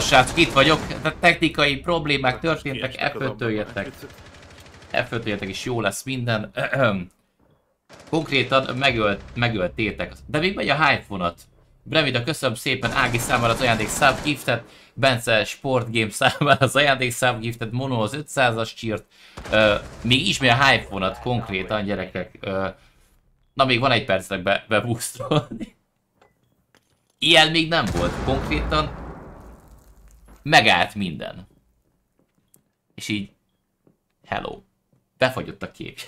Nos srácok, itt vagyok, de technikai problémák történtek, F5-től jöttek. F5-től jöttek és jó lesz minden. Konkrétan megöltétek. De még megy a hype vonat. Bremida, köszönöm szépen Ági számára az ajándék subgiftet, Bence Sport Game számára az ajándék subgiftet, Mono az 500-as csírt. Még is megy a hype vonat konkrétan, gyerekek. Na még van egy percnek beboostolni. Ilyen még nem volt konkrétan. Megállt minden. És így... Hello. Befagyott a kép.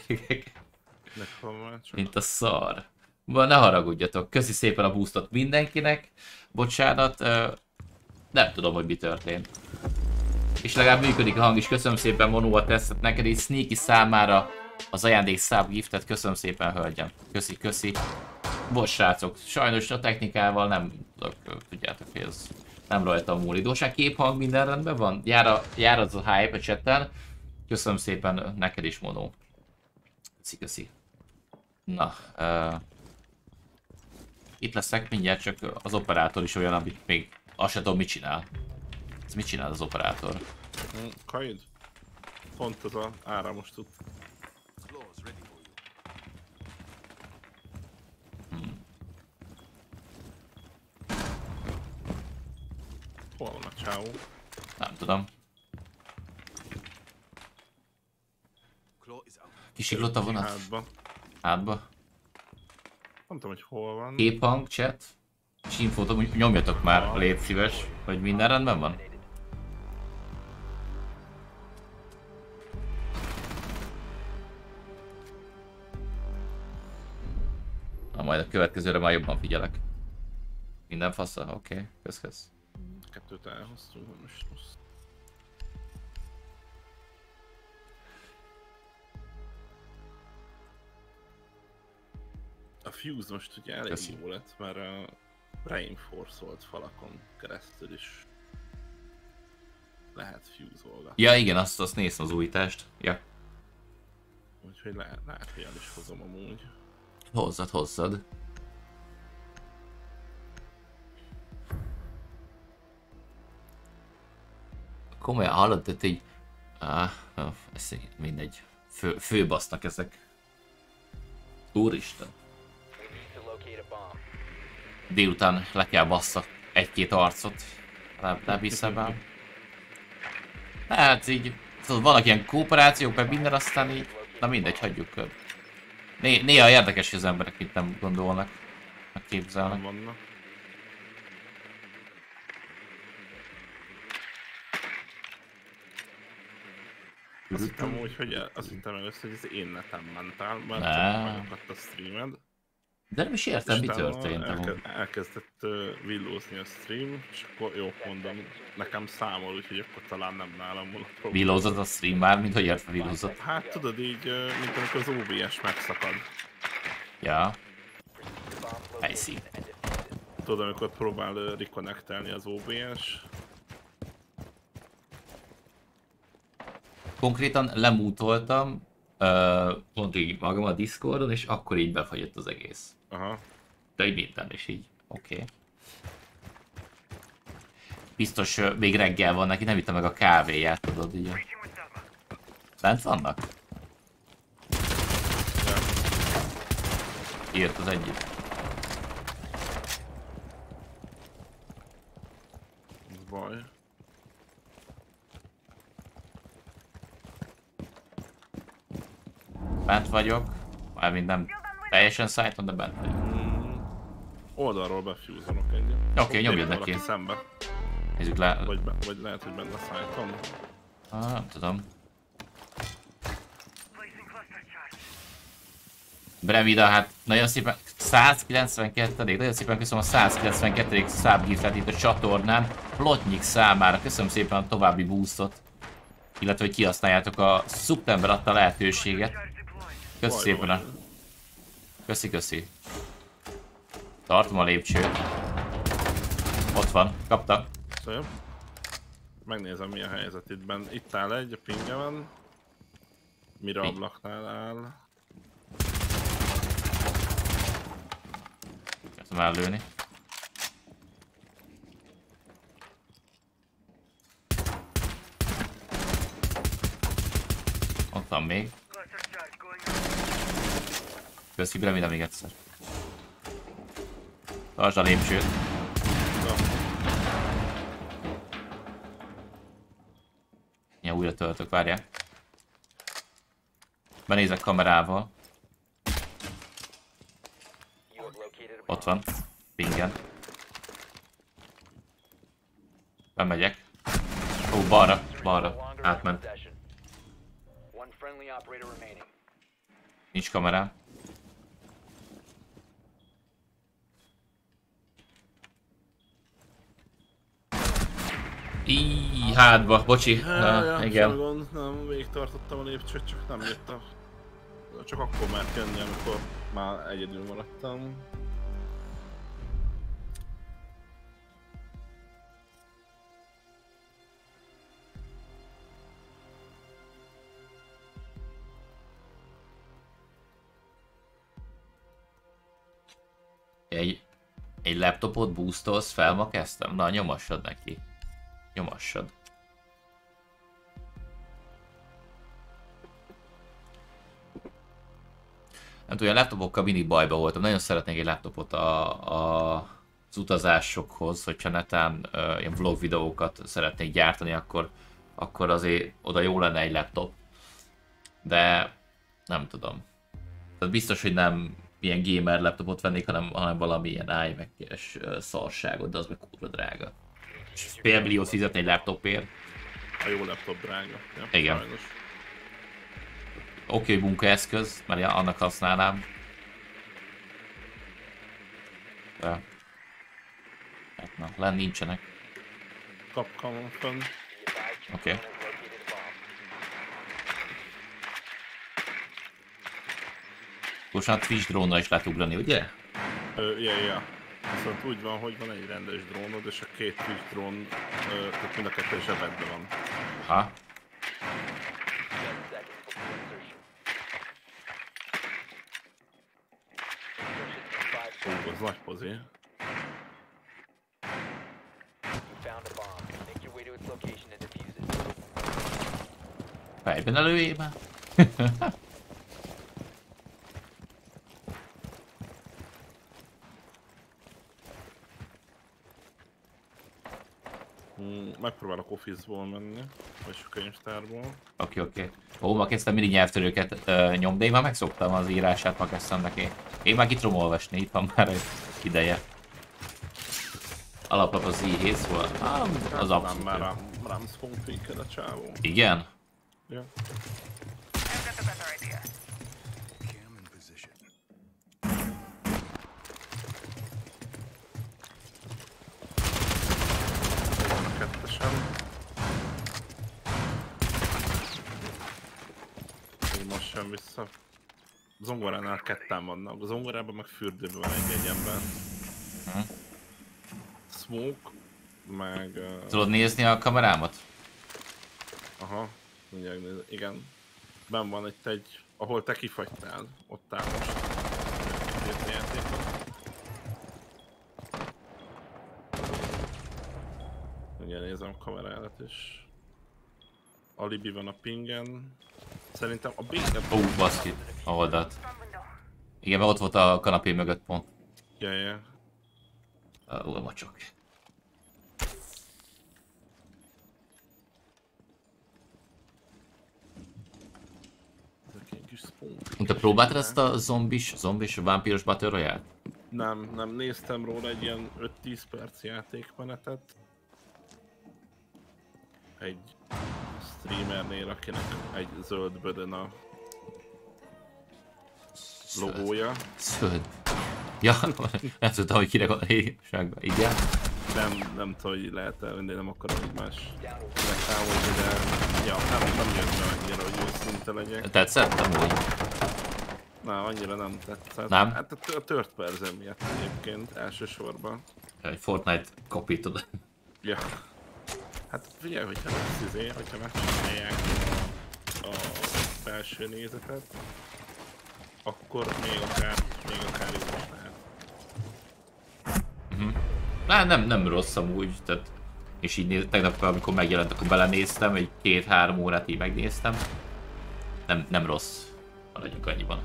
Mint a szar. Ne haragudjatok. Köszi szépen a boostot mindenkinek. Bocsánat. Nem tudom, hogy mi történt. És legalább működik a hang is. Köszönöm szépen Monó a tesztet neked. És Sneaky számára az ajándék subgiftet. Köszönöm szépen, hölgyem. Köszi. Bocs srácok. Sajnos a technikával nem tudjátok, hogy ez nem rajtam múlik. Dóság, képhang, minden rendben van? Jár az a hype a chatten. Köszönöm szépen neked is, Monó. Köszi. Na, itt leszek mindjárt, csak az operátor is olyan, amit még azt sem tudom, mit csinál. Ez mit csinál az operátor? Kaid? Pont az a áramos tud. Hol van a csávó? Nem tudom. Kisiklott a vonat? Hátba. Nem tudom, hogy hol van. Képhang, chat. És infót nyomjatok már, légy szíves, hogy minden rendben van. Na, majd a következőre már jobban figyelek. Minden fasza? Oké, kösz. Kettőt elhoztunk, most. A Fuse most ugye elég jó lett, mert a reinforcolt falakon keresztül is lehet fuse-olgatni. Ja igen, azt néztem az újítást. Ja. Úgyhogy lehet, hogy el is hozom amúgy. Hozzad. Komolyan hallod, tehát így... ez mindegy. Főbasznak ezek. Úristen. Délután le kell basszak egy-két arcot. Nem hiszem el. Hát így... Tudod, vannak ilyen kooperációk, meg minden, aztán így... Na mindegy, hagyjuk. Néha érdekes, hogy az emberek itt nem gondolnak. Megképzelnek. Vannak. Azt hittem először, hogy az én netem mentál, mert megakadt a streamed. De nem is értem, mi történt. Elkezdett villózni a stream, és akkor jó, mondom, nekem számol, úgyhogy akkor talán nem nálam volt a probléma. Villózott a stream már, mint hogy értve villózott? Hát tudod így, mint amikor az OBS megszakad. Ja. Helyszín. Tudod, amikor próbál reconnectelni az OBS. Konkrétan lemútoltam, pont így magam a Discordon, és akkor így befagyott az egész. Aha. De így minden is így, oké. Biztos még reggel van neki, nem itta meg a kávéját, tudod így. Bent vannak? Írt az egyik. Ez baj. Bent vagyok, mármint nem teljesen szájton, de bent vagyok. Oldalról befúzolok egyet. Oké, nyomjad neki. Szembe. Nézzük le. Vagy lehet, hogy benne szájton. Nem tudom. Bremida, hát nagyon szépen 192. Nagyon szépen köszönöm a 192. subgiftet itt a csatornán. Plotnyik számára köszönöm szépen a további boostot. Illetve, hogy kihasználjátok a szeptember adta lehetőséget. Köszi szépen a... Köszi. Tartom a lépcsőt. Ott van, kapta. Szép. Megnézem, mi a helyzet itt benn. Itt áll egy, a pingemen. Mire ablaknál áll. Kezdem ellőni. Ott van még. Köszi, remélem még egyszer. Tartsd a lépcsőt. Ja, újra töltök, várjál. Benézek kamerával. Ott van. Pingen. Bemegyek. Ó, balra, balra. Átment. Nincs kamerám. Íj, hátba, bocsi. Igen. Nem, végig tartottam a lépcsőt, csak nem jött a... Csak akkor mert jönni, amikor már egyedül maradtam. Egy laptopot boostolsz fel, ma kezdtem? Na, nyomassad neki. Nyomassad. Nem tudom, a laptopokkal mindig bajba voltam. Nagyon szeretnék egy laptopot az utazásokhoz, hogyha netán ilyen vlog videókat szeretnék gyártani, akkor azért oda jó lenne egy laptop. De nem tudom. Tehát biztos, hogy nem ilyen gamer laptopot vennék, hanem valami ilyen iMac-es szarságot, de az meg kurva drága. És fél milliót fizetni egy laptopért. A jó laptop drága. Ja, igen. Oké, munkaeszköz, mert annak használnám. De... hát na, lenn nincsenek. Kapkalom fönn. Oké. Most a Twitch drónnal is lehet ugrani, ugye? Ja. Viszont úgy van, hogy van egy rendes drónod, és a két Twitch drón, tehát mind a kettő zsebedben van. Ha. Az nagy pozi. Fejben előjé már. Megpróbálok Office-ból menni, vagy könyvtárból. Oké. Ó, ma kezdtem mindig nyelvtörőket nyomni, de én már megszoktam az írását, ma kezdtem neki. Én már ki tudom olvasni, itt van már egy ideje. Alaplap az i7, szóval az abszolút. Már rám spawn-tweaked a csávó. Igen? Ja. Most sem vissza. Zongoránál ketten vannak. A zongorában meg fürdőben van egy ember. Smoke, meg... Tudod nézni a kamerámat? Aha, mindjárt nézem. Igen. Benn van itt egy... ahol te kifagytál. Ott áll most. Két játékot. Mindjárt nézem a kamerádat is. Alibi van a pingen. Szerintem a B-nek... Ó, baszki, a oldalt. Igen, mert ott volt a kanapé mögött pont. Ja. Ó, a mocsok. Te próbáltad ezt a zombis, vámpíros Battle Royale? Nem néztem róla egy ilyen 5-10 perc játékmenetet. Egy streamernél, akinek egy zöld bödön a logója. Zöld. Ja, nem tudtam, hogy kire van a régiságban. Igen? Nem tudom, hogy lehet elvenni, nem akarom egymás megtávolni, de ja, nem jött be annyira, hogy őszinte legyek. Tetszett? Amúgy? Na, annyira nem tetszett. Nem? Hát a tört perze miatt egyébként elsősorban. Egy Fortnite copy, tudod. Ja. Hát figyelj, hogyha lesz hogyha megcsinálják a belső nézetet, akkor még akár is lehet. Nem rossz amúgy, tehát... És így tegnap, amikor megjelent, akkor belenéztem, egy 2-3 órát így megnéztem. nem rossz. Maradjunk annyiban.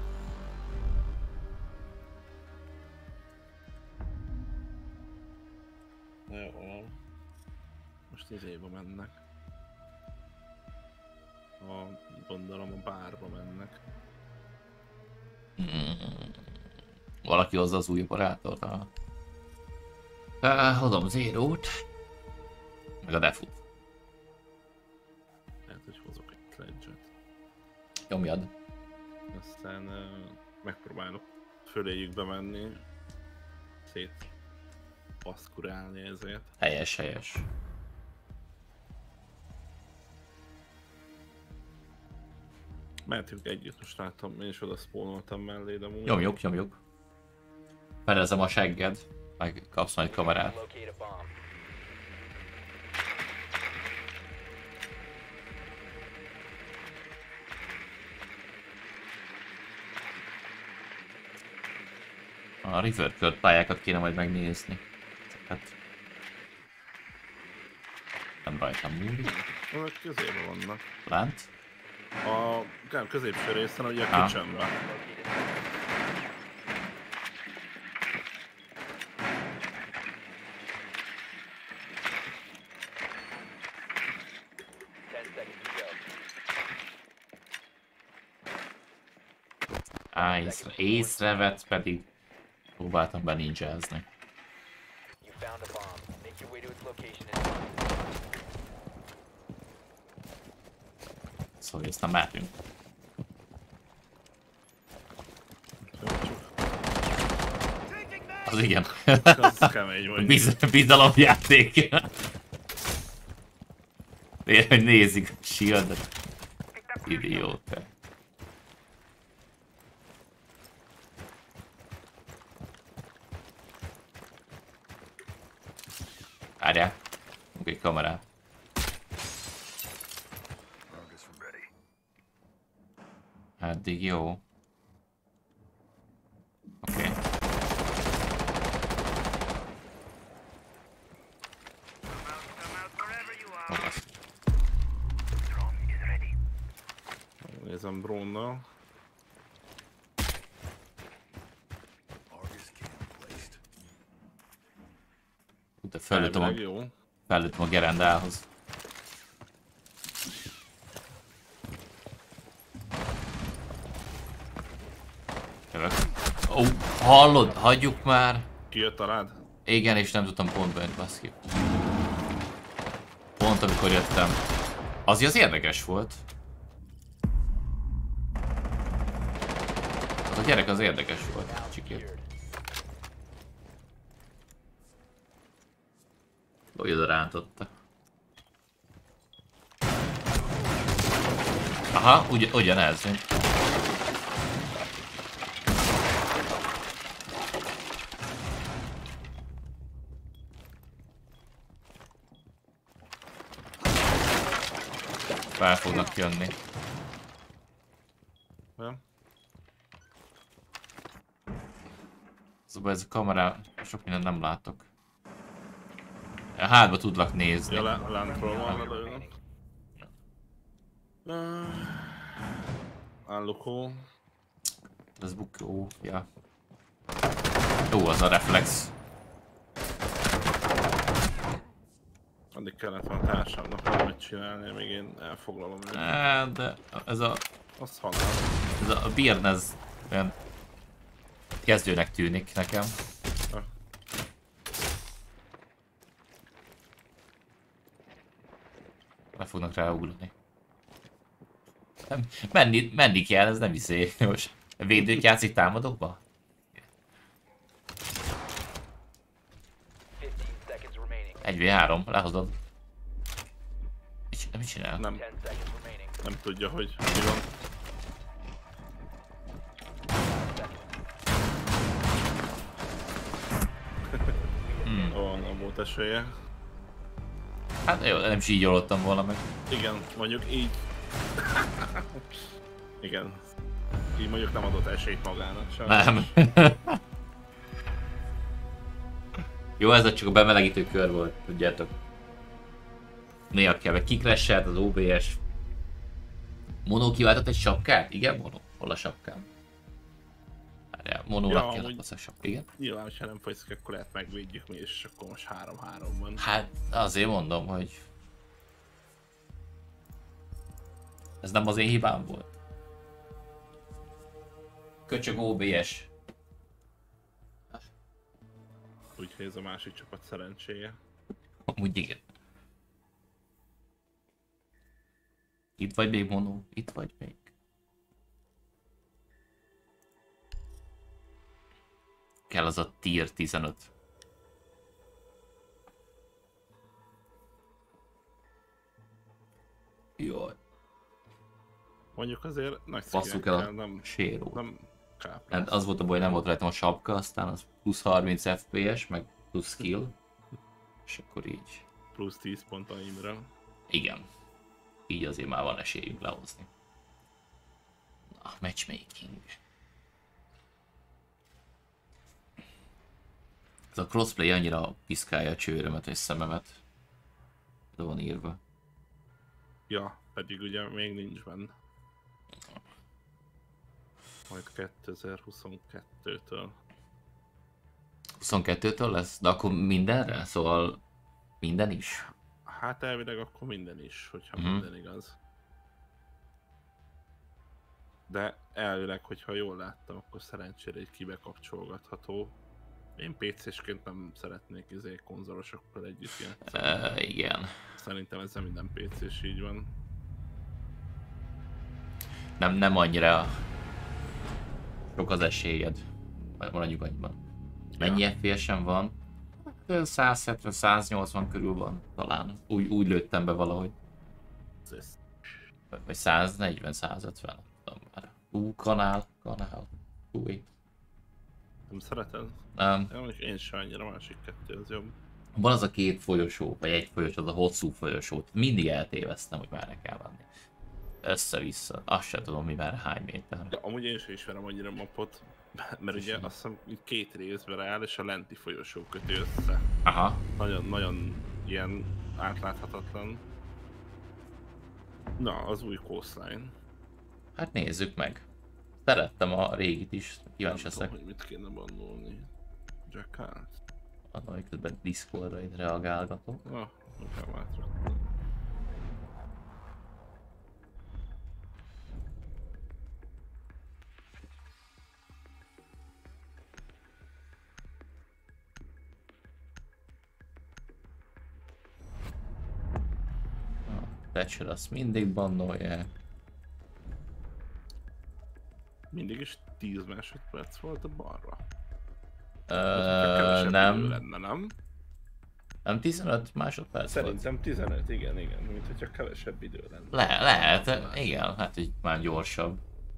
Jó. Most izébe mennek. Gondolom a bárba mennek. Valaki hozza az új operátort. Hozom Zérót. Meg a defut. Lehet, hogy hozok egy sledge-et. Nyomjad. Aztán megpróbálok föléjük bemenni. Szét paszkurálni ezért. Helyes. Mehetünk együtt, most látom, én is oda spónoltam mellé, de múlva. Nyomjuk. Felezem a segged, meg kapsz majd kamerát. A River Kört pályákat kéne majd megnézni. Hát... Nem rajtam múlik. Azok közében vannak. Lánt? A középső részen, ugye a kitchenben. Észrevett, pedig próbáltam be ninjázni. Szóval aztán mehetünk. Az igen. Az kemény vagy. Bizalomjáték. Hogy nézik a shield-et. Idióta. Várjál. Egy kamerát. Eddig jó. Oké. Nézem Brunnal. De fellőttem a gerendához. Jövök. Ó, hallod? Hagyjuk már! Kijött a rád? Igen, és nem tudtam pontba jönni, baszki. Pont amikor jöttem. Az érdekes volt. Az a gyerek az érdekes volt, csikét. Hogy oda rántotta. Aha, ugyanez. Fel fognak jönni. Szóval ez a kamera, sok mindent nem látok. A hátba tudlak nézni. Ja, lentről van lelőnök. Állukó. Ez bukó, ja. Jó az a reflex. Addig kellett van társamnak valamit csinálni, még én elfoglalom. De ez a... Azt hallom. Ez a Beard, ez olyan kezdőnek tűnik nekem. Le fognak ráugrani. Menni kell, ez nem izé. Most védők játszik támadókba? Egy v3, lehozod. Mit csinál? Nem tudja, hogy mi van. Nem volt esélye. Hát jó, nem is így jólottam volna meg. Igen, mondjuk így. Igen. Így mondjuk nem adott esélyt magának sem. Nem. Jó, ez csak a bemelegítő kör volt, tudjátok. Néha kell, meg kikresselt az OBS. Mono kiváltott egy sapkát? Igen, Mono. Hol a sapkám? Várjál, Monónak kell amúgy az a sapka, igen. nyilván, ha nem folysz, akkor lehet megvédjük mi, és akkor most 3-3 van. Hát azért mondom, hogy... Ez nem az én hibám volt. Köcsög OBS. Úgyhogy ez a másik csapat szerencséje. Amúgy igen. Itt vagy még, Mono? Itt vagy még? Kell az a tier 15. Jaj. Mondjuk azért nagy Basszuk el a nem sérót. nem káprász. Hát az volt a baj, nem volt rajtam a sapka, aztán az plusz 30 FPS, meg plusz skill. És akkor így. Plusz 10 pont a Imre. Igen. Így azért már van esélyünk lehozni. Na, matchmaking. Ez a crossplay annyira piszkálja a csőrömet és szememet. De van írva. Ja, pedig ugye még nincs benne. Majd 2022-től. 22-től lesz? De akkor mindenre? Szóval minden is? Hát elvileg akkor minden is, hogyha minden igaz. De elvileg, hogyha jól láttam, akkor szerencsére egy kibekapcsolgatható. Én PC-sként nem szeretnék konzolosokkal együtt játszani. Igen. Szerintem ezzel minden PC-s így van. Nem annyira sok az esélyed. Maradjunk annyiban. Mennyi FPS-en van? 170-180 körül van talán. Úgy lőttem be valahogy. Vagy 140-150, nem tudom már. Kanál. Új. Nem szereted? Nem. Én sem annyira, másik kettő az jobb. Van az a két folyosó, vagy egy folyosó, az a hosszú folyosót. Mindig eltéveztem, hogy merre kell menni. Össze-vissza. Azt sem tudom, mi már hány méter. De amúgy én sem ismerem annyira a mapot, mert ugye azt hiszem két részben áll, és a lenti folyosó köti össze. Aha. Nagyon ilyen átláthatatlan. Na, az új coastline. Hát nézzük meg. Szerettem a régit is, kíváncsi leszek. hogy mit kéne bannolni. Jackalt? Annak, hogy közben Discordra itt reagálgatok. Na, inkább átraktam. Thatcher azt mindig bannolják. Mindig is 10 másodperc volt a balra. Nem. Lenne, nem? Nem 15 másodperc Szerintem 15, igen, mint hogyha kevesebb idő lenne. Lehet, igen, hát így már gyorsabb.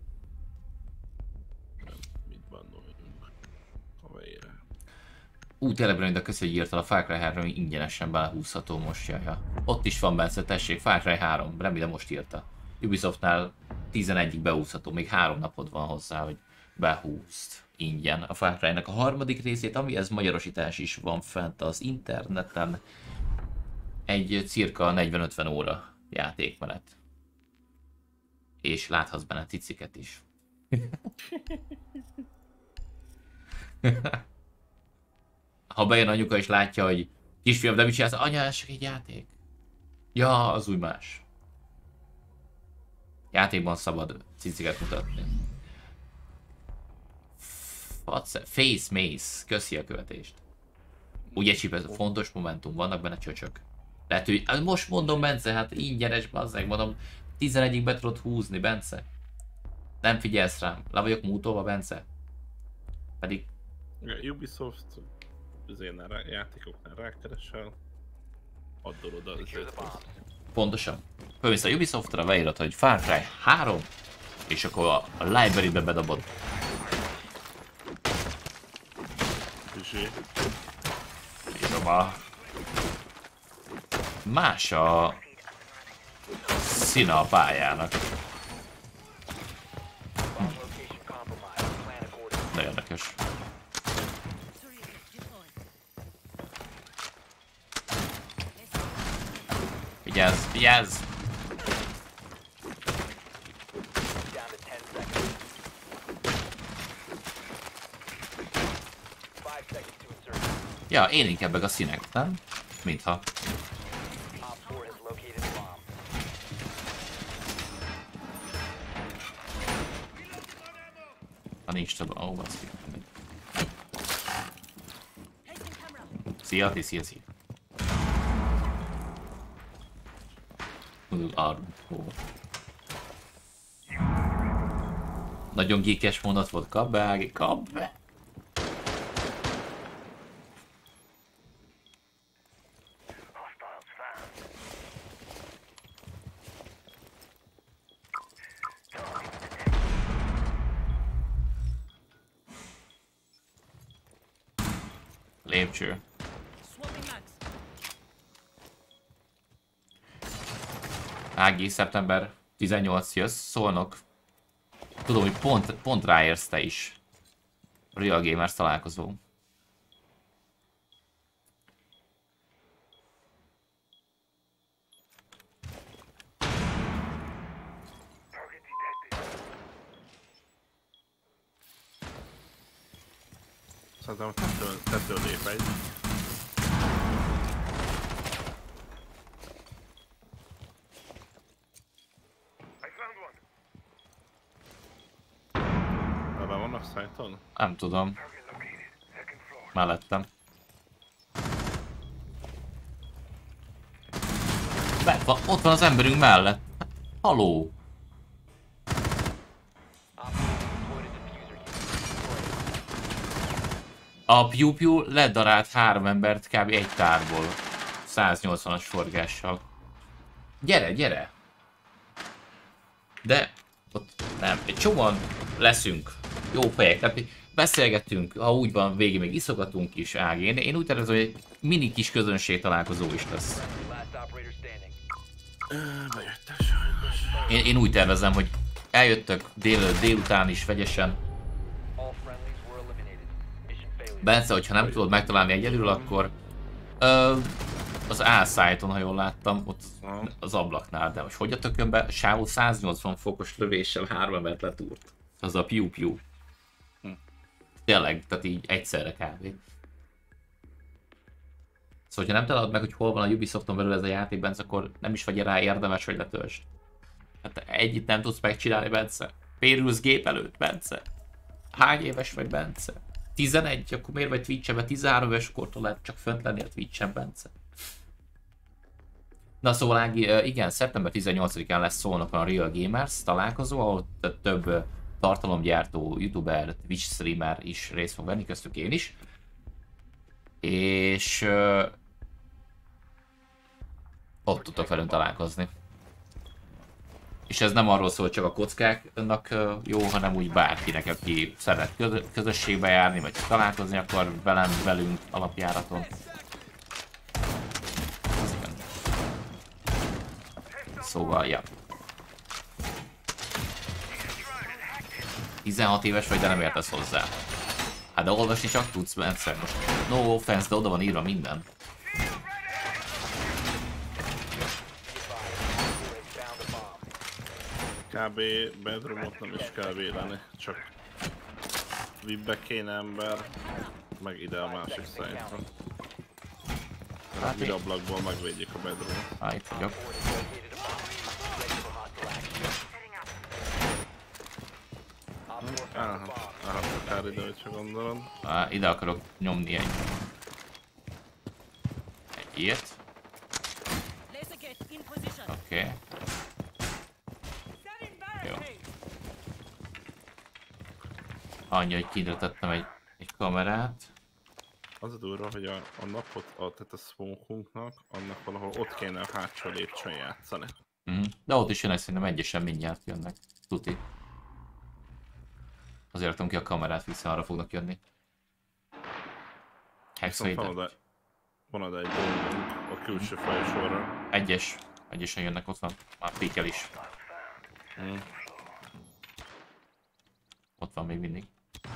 Mit bannoljunk a vére. Tényleg Brenda, köszönjük, hogy írtál a Far Cry 3 ingyenesen belehúzható most, jaja. Ott is van benne, tessék, Far Cry 3, remélem most írta. Ubisoftnál 11-ig behúzható, még 3 napod van hozzá, hogy behúzd ingyen a Far Cry-nak a harmadik részét, ami ez magyarosítás is van fent az interneten. Egy cirka 40-50 óra játékmenet. És láthatsz benne ciciket is. Ha bejön anyuka és látja, hogy kisfiam, de mit csinálsz? Anya, ez csak egy játék. Ja, az úgy más. Játékban szabad ciciket mutatni. Face Maze, köszi a követést. Ugye csipez, fontos momentum, vannak benne csöcsök. Lehet, hogy most mondom, Bence, hát ingyenes, bazzeg, mondom, 11-ig be tudod húzni, Bence. Nem figyelsz rám, le vagyok mútolva, Bence. Pedig... Ubisoft, az én játékoknál rákeresel, addal oda azért. Pontosan. Fölmész a Ubisoftra, beírod, hogy Far Cry 3, és akkor a library-be bedobod. Írom más a színe a pályának. De érdekes. Vigyázz, vigyázz! Ja, én inkább meg a színek, nem? Mintha. Ha nincs több... Ó, baszki. Szia, szia. Nagyon geekes mondat volt, kap be, Ági, kap be! Lépcső. Ági, szeptember 18 jössz, Szolnok. Tudom, hogy pont ráérsz te is. Real Gamers találkozó. Szerintem tető lép egy. Ebben vannak szájton? Nem tudom. Mellettem. Ott van az emberünk mellett. Haló! A Pew Pew ledarált 3 embert kb. Egy tárból. 180-as forgással. Gyere, gyere! De ott nem, egy csomóan leszünk. Jó fejek, tehát beszélgetünk, ha úgy van, végig még iszogatunk is, Ági. Én úgy tervezem, hogy egy mini kis közönség találkozó is lesz. Bejöttem sajnos. Én úgy tervezem, hogy eljöttök délután is vegyesen. Bence, hogyha nem tudod megtalálni egyedül, akkor az A-szájton, ha jól láttam, ott az ablaknál, de most hogy a tökönbe Sávó 180 fokos lövéssel 3 embert letúrt. Az a Pew Pew. Tényleg, tehát így egyszerre kb. Szóval, ha nem találod meg, hogy hol van a Ubisofton belül ez a játék, Bence, akkor nem is vagy rá érdemes, hogy letöltsd. Hát együtt nem tudsz megcsinálni, Bence. Pérülsz gép előtt, Bence. Hány éves vagy, Bence? 11? Akkor miért vagy Twitch-ben? 13 éves kortól lehet csak fönt lenni a Twitch-en, Bence. Na szóval Ági, igen, szeptember 18-án lesz Szolnokon a Real Gamers találkozó, ahol több tartalomgyártó, youtuber, Twitch streamer is részt fog venni, köztük én is. És ott tudtok velünk találkozni. És ez nem arról szól, hogy csak a kockáknak jó, hanem úgy bárkinek, aki szeret közösségbe járni, vagy találkozni akar velünk alapjáraton. Szóval, ja. 16 éves vagy, de nem értesz hozzá. Hát de olvasni csak tudsz, Bence. Most no offense, de oda van írva minden. Kb. Bedroomot nem is kell védeni, csak vibbe kéne ember, meg ide a másik szájtra. A vidablakból megvédjék a bedroomot. Itt vagyok. Akár ide, hogyha gondolod. Ide akarok nyomni egy ilyet. Oké. Jó. Annyi, hogy kintre tettem egy kamerát. Az a durva, hogy a napot, tehát a smoke-unknak, annak valahol ott kéne a hátsó lépcsőn játszani. De ott is jönnek, szerintem egyesen mindjárt jönnek. Tuti. Azért raktam ki a kamerát, hiszen arra fognak jönni. Viszont van oda egy bombunk a külső folyosóra. Egyesen jönnek, ott van. Már pikel is. Ott van még mindig.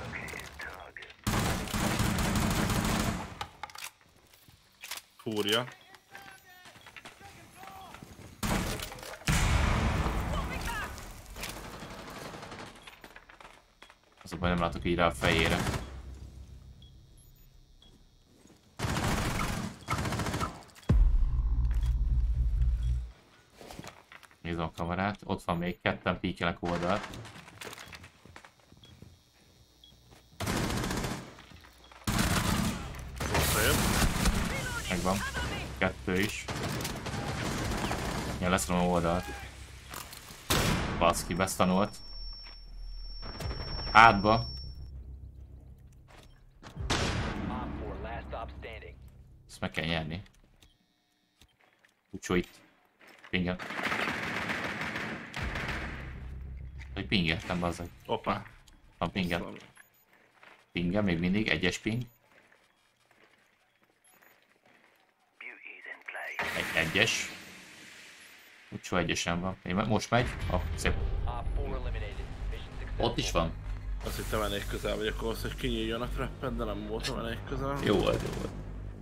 Fúrja. Azonban nem látok így rá a fejére. Nézem a kamerát. Ott van még ketten píkelek oldalt. Visszajött. Megvan. Kettő is. Ja, leszrom a oldalt. Baszki, besztanult. Hátba. Ezt meg kell nyerni. Úgyhogy itt. Pingen. Egy pingettem, bazzag. Opa. Van pingen. Pingen, még mindig. Egyes ping. Egyes. Úgyhogy egyesen van. Most megy. Szép. Ott is van. Azt hittem elég közel vagyok ahhoz, hogy kinyíljon a trapped, de nem voltam elég közel. Jó volt, jó volt.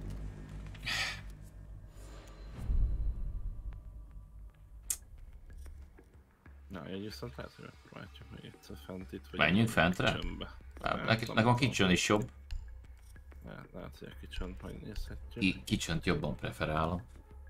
Na, így viszont lehet, hogy megpróbáljuk még egyszer fent itt, vagy... Menjünk fentre? Kitchenbe. Nekem a kitchen is jobb. Lehet, hogy a kitchen-t megnézhetjük. Kitchen-t jobban preferálom.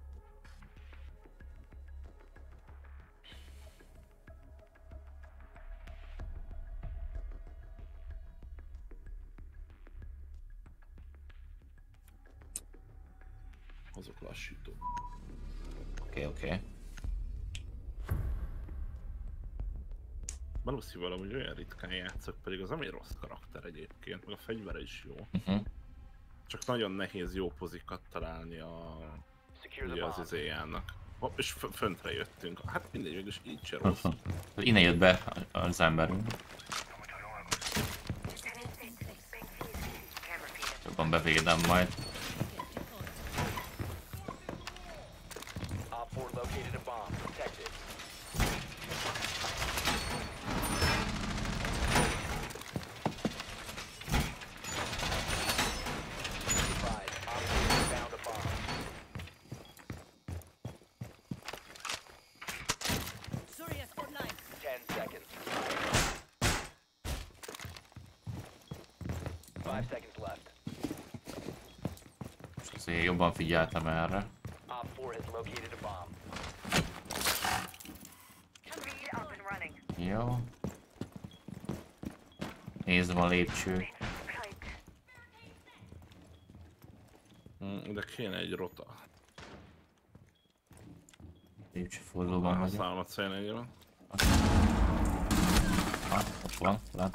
Azok lassító. Oké. Valószínűleg amúgy olyan ritkán játszok, pedig az ami rossz karakter egyébként, meg a fegyvere is jó. Csak nagyon nehéz jó pozikat találni ugye az izéjának. És föntre jöttünk. Hát mindegy, mégis így se rossz. Innen jött be az emberünk. Jobban bevédem majd. Azért jobban figyeltem erre. Jó. Nézem a lépcső. De kéne egy rota. Lépcsőfordulóban vagyok. Használom a C4-ben. Ott van, lát.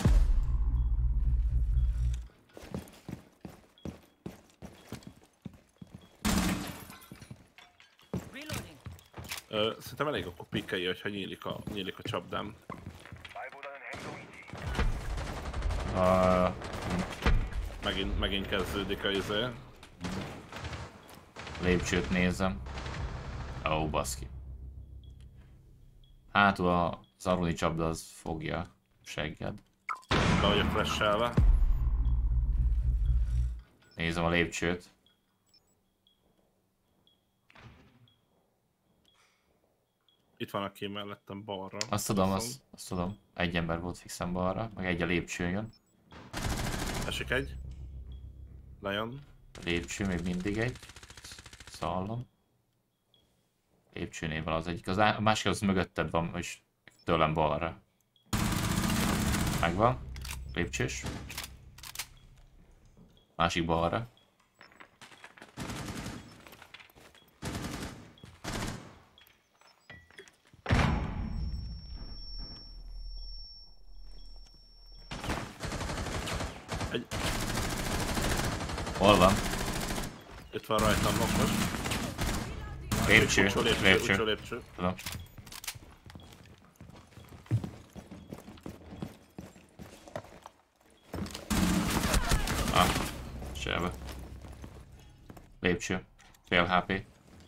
Szerintem elég akkor pikkelj, hogyha nyílik a csapdám. Megint kezdődik a izé. Lépcsőt nézem. Ó, baszki. Hátul az aruni csapda az fogja segged. Be vagyok flashelve. Nézem a lépcsőt. Itt van aki mellettem balra. Azt tudom. Egy ember volt fixen balra, meg egy a lépcsőn jön. Esik egy. Lejön. A lépcső még mindig egy. Szallom. Lépcsőnél van az egyik. A másik az mögötted van, és tőlem balra. Megvan. Lépcsős. Másik balra. Hol van? Itt van rajtam most. Lépcső. Lépcső. Tudom. Sebe. Lépcső. Fél HP.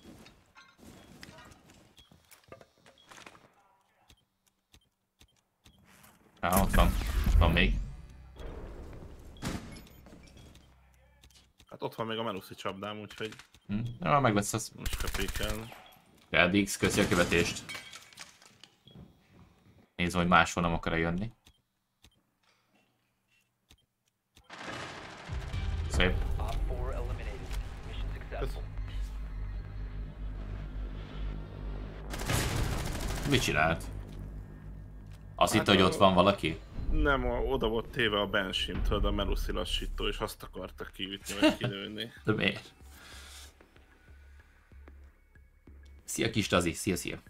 Ott van. Van még. Hát ott van még a Meluszi csapdám, úgyhogy... Na, meg lesz az. Most kell pékelni. Radix, köszi a követést. Nézd, hogy máshol nem akar jönni. Szép. Mit csinált? Azt Hát hitt, hogy ott van valaki? Nem, oda volt téve a Banshee-m, tudod, a Melusi lassító, és azt akarta kiütni, vagy kilőni. De miért? Szia kis Tazi, szia.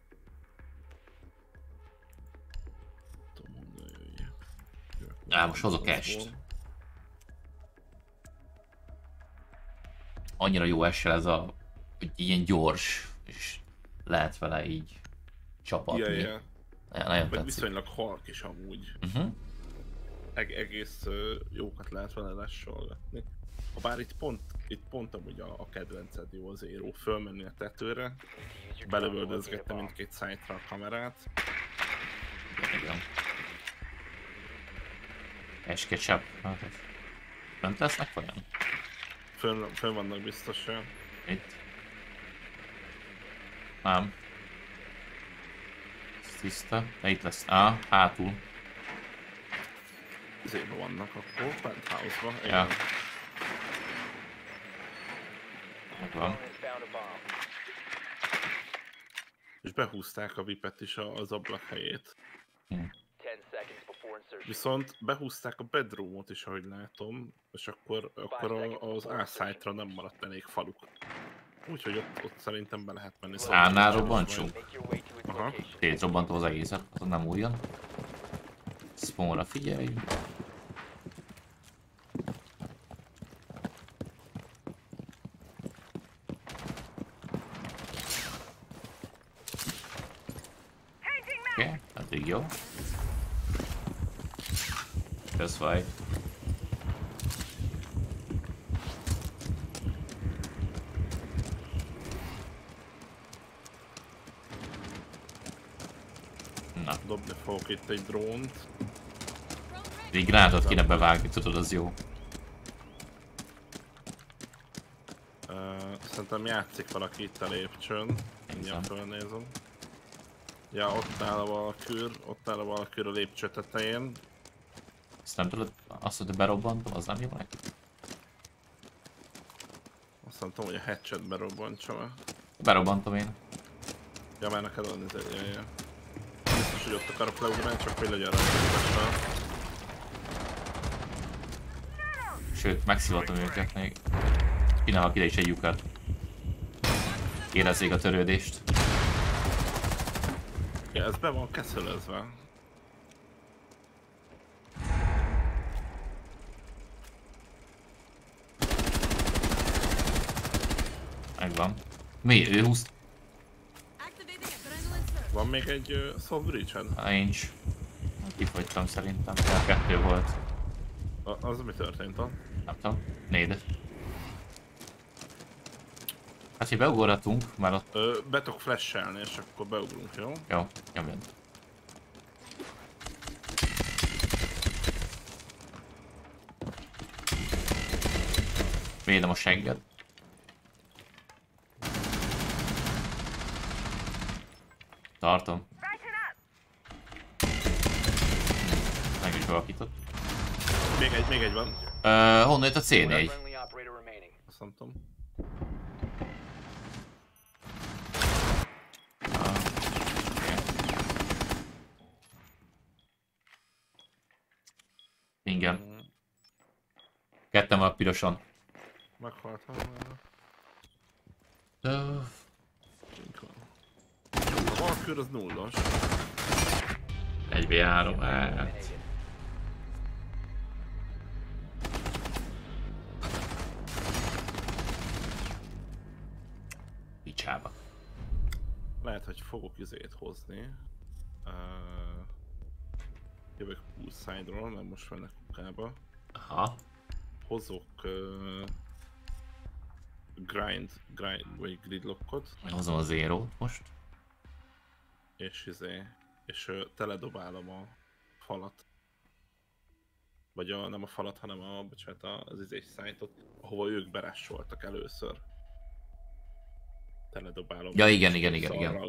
Tudom mondani, jöjjek. Á, most hozok est. Annyira jó essel ez a... hogy ilyen gyors, és lehet vele így csapatni. Ja. Nagyon Meg tetszik. viszonylag halk is amúgy. Egész jókat lehet vele lassolgatni. Bár itt pont amúgy a kedvenced jó az Aero, fölmenni a tetőre, belövöldözgetni mindkét szájtra a kamerát. Igen. És ketchup. Fönt lesznek olyan? Fönn vannak biztosan. Itt? Nem. Ez tiszta. De itt lesz. Hátul. Zébe vannak akkor, penthouse-ba. Ja. Igen. Megvan. És behúzták a VIP-et is az ablak helyét. Viszont behúzták a bedroomot is, ahogy látom, és akkor az A-site-ra nem maradt elég faluk. Úgyhogy ott szerintem be lehet menni. A-nál robbantsunk? Aha. Szétrobbantó az egészet, az nem újon. Spawnra figyelj. Oké, addig jó. Kösz vagy. Na, Dobni fogok itt egy drónt. egy gránátot kéne bevágni, tudod, az jó. Szerintem játszik valaki itt a lépcsőn. Mindjárt fölnézem. Ja, ott áll a valakűr a lépcső tetején. Ezt nem tudod, azt, hogy berobbantom, az nem jó neki? Azt nem tudom, hogy a hatchet berobbantsam-e. Berobbantom én. Ja, már neked adni ja. Biztos, hogy ott akarok leugrani, csak hogy legyen rá. Sőt, megszivatom őket még. Kínálok ide is egy lyukat. Érezzék a törődést. Ja, ez be van keszölözve. Megvan. Mi? Ő húzt? Van még egy soft breach-ed? Nincs. Kifogytam szerintem. Ja, 2 volt. Az mi történt ott? Nem tudom. 4. Hát, hogy beugorhatunk, már ott... Be tudok flashelni, és akkor beugrunk, jó? Jó, nyomjad. Védem a segged. Tartom. Meg is valakított. Még egy van. Honnan jött a C4? Azt nem tudom. Igen. Ketten van a piroson. Meghaltam már. Ö, A valkőr az nullos. 1v3, hát... Picsába. Lehet, hogy fogok izét hozni. Jövök poolside-ról, mert most vannak kukába. Aha. Hozok grind vagy gridlockot. Hozom a zero most. És teledobálom a falat. Vagy nem a falat, hanem az site-ot, ahova ők berássoltak először. Teledobálom. Ja, igen. Szarral.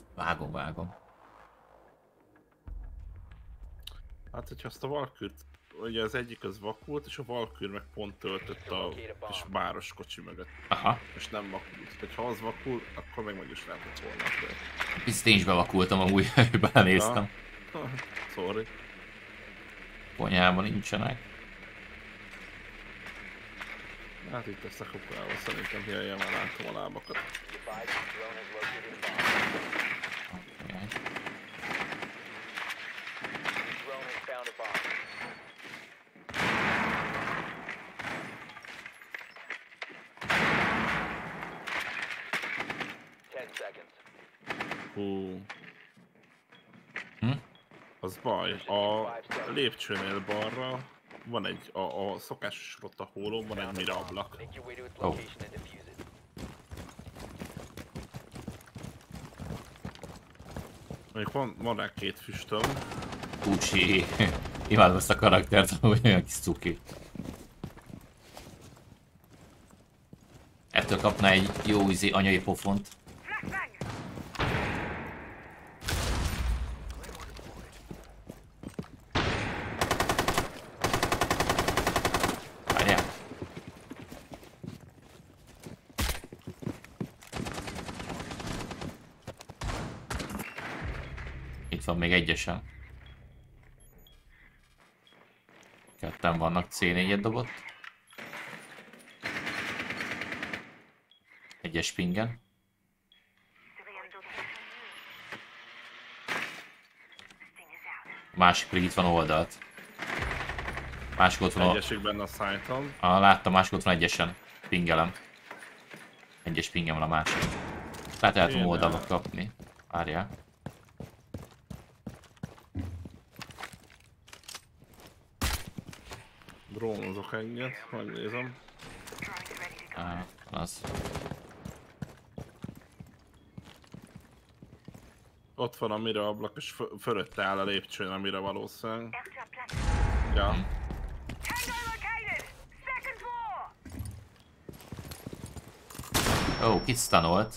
Vágom. Hát, hogyha azt a valkürt ugye az egyik az vakult, és a Valkür meg pont töltött a kis báros kocsi mögött. Aha. És nem vakult. Ha az vakul, akkor meg is lehetett volna. Biztos én is bevakultam amúgy, belenéztem. Ja. Sorry. Konyhában nincsenek. Hát itt ezt a kukulával szerintem hiájjel már látom a lábakat. Hú. Az baj, a lépcsőnél balra van egy, a szokásos rotahólón van egy mira ablak. Oh. Mondjuk van rá 2 füstöm. Ucsi. Imádom ezt a karaktert, hogy olyan kis cuki. Ettől kapna egy jó anyai pofont. Várjál. Itt van még egyesen. Ketten vannak, C4-et dobott. Egyes pingen. A másik pedig itt van oldalt. Másik ott van Egyesik benne a szájton. láttam, másik ott van egyesen. Pingelem. Egyes pingem van a másik. Tehát el tudom oldalra kapni. Várjál. Drónozok egyet, megnézem. Az. Ott van a mira ablak, és fölötte áll a lépcsőn a mira valószínűleg. Ja. Ó, kisztanolt.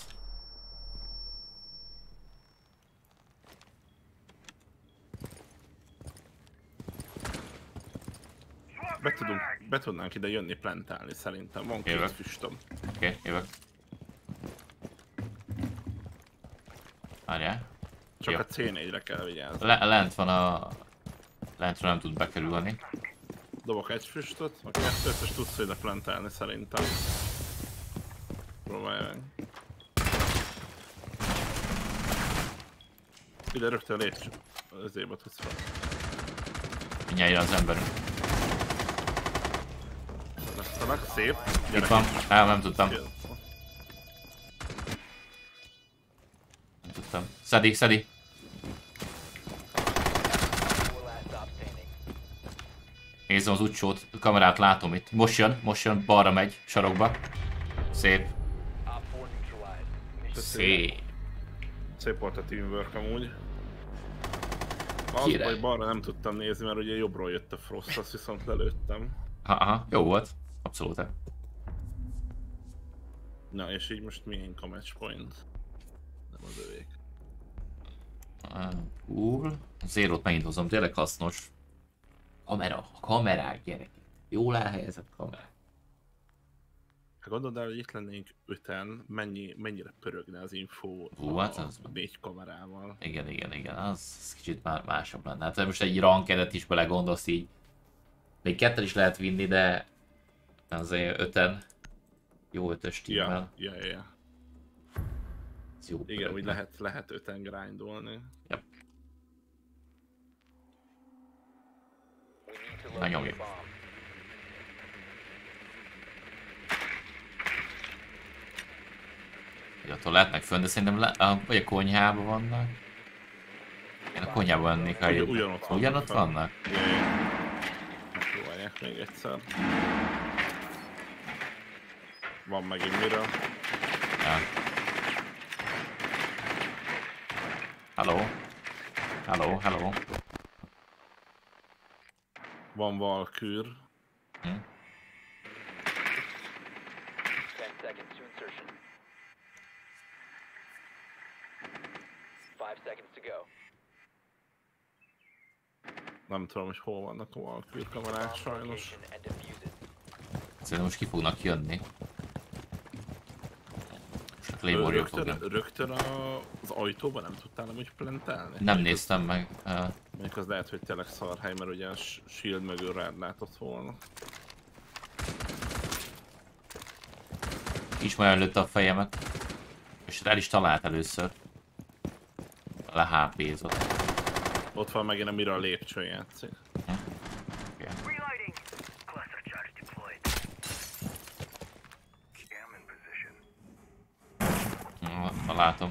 Be tudnánk ide jönni plantálni szerintem, van 2 füstöm. Oké, jövök. Várjál. Csak jó. a C4-re kell vigyázni. Lent van a... Lentről nem tud bekerülni. Dobok egy füstöt, a 2-t, és tudsz ide plantálni szerintem. Próbálj meg. Ide rögtön lépcső. Ezébe tudsz fel. Mindjárt jön az emberünk. Lesztenek, szép. Itt van. Nem tudtam. Nem tudtam. Szedi. Nézzem az utcsót, a kamerát látom itt. Most jön, balra megy, sarokba. Szép. Szép. Szép volt a teamwork amúgy. Az baj, balra nem tudtam nézni, mert ugye jobbról jött a Frost, azt viszont lelőttem. Aha, jó volt. Abszolút. Na és így most miénk a match point? Nem az övék. Cool. Zérót megint hozom, tényleg hasznos. Kamerák gyerek. Jól elhelyezett kamerák. Ha gondolod el, hogy itt lennénk 5-en, mennyire pörögne az info Hát az 4 kamerával. Igen, az kicsit már másabb lenne. Hát most egy rankedet is belegondolsz így. Még 2 is lehet vinni, de azért 5-en. Jó 5-ös teammel. Ja. Ez jó. Igen, úgy lehet 5-en grindolni. Yep. Na nyomjuk. Attól lehetnek fönn, de szerintem vagy a konyhában vannak. Én a konyhában lennék, ha ugyanott vannak? Megpróbálják még egyszer. Van megint mira. Ja. Hello. Van Valkür. 10 seconds to insertion. 5 seconds to go. Nem tudom, hogy hol vannak a Valkyrie kamerák sajnos. Location and defuse it. Szerintem most ki fognak jönni. Most a Claymore-jól fognak. Rögtön az ajtóban nem tudtál amúgy plantelni? Nem néztem meg. Mondjuk az lehet, hogy tényleg szarhely, mert ugye a shield mögül rád látott volna. Is majd előtte a fejemet. És el is talált először. Le HP-zott. Ott van megint, amire a lépcsőn játszik. Okay. Reloading. Cluster charge deployed. Cam in position. Látom.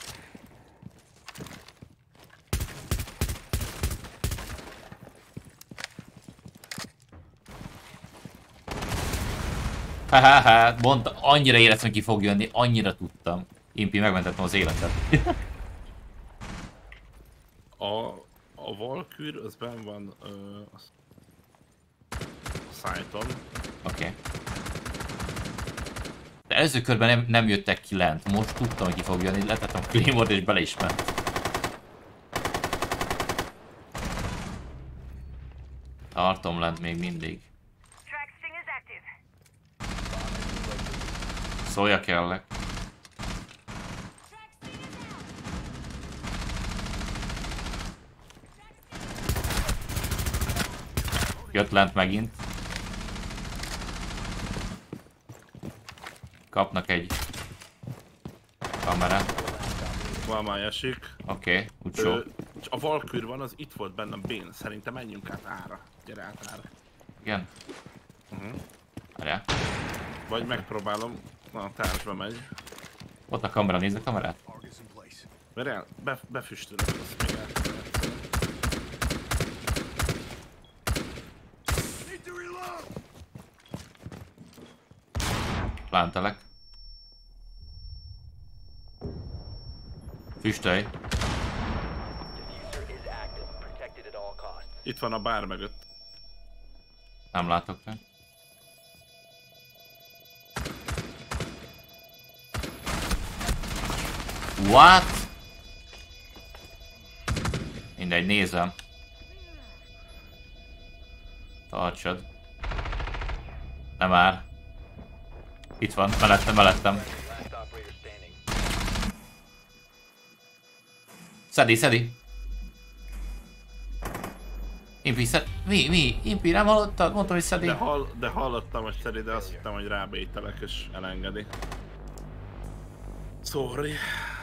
Hahaha, mondta, annyira éreztem, hogy ki fog jönni, annyira tudtam. Impi, megmentettem az életet. A Valkyrie az benn van a szájton. Oké. De előző körben nem jöttek ki lent, most tudtam, hogy ki fog jönni, letettem a Claymore-t és bele is ment. Tartom lent még mindig. Track sting is active. Szólja kellek. Jött lent megint. Kapnak egy kamerát. Valmáj esik. Oké, úgy jó. A Valkyrie van, az itt volt bennem Bén. Szerintem menjünk át ára. Gyere át ára. Igen. Várjál. Vagy megpróbálom. Na, a társba megy. Ott a kamera, nézd a kamerát. Mert befüstölök, azt még el. Plántelek. Füstölj. Diffuser is active. Protected at all costs. Itt van a bár mögött. Nem látok rá. What? Mindegy, nézem. Tartsad. Nem már. Itt van, mellettem. Last operator standing. Szedi. Impi, mi? Impi, nem hallottad? Mondtam, hogy szedi. De hallottam, hogy szeri, de azt hittem, hogy rábételek és elengedi. Sorry.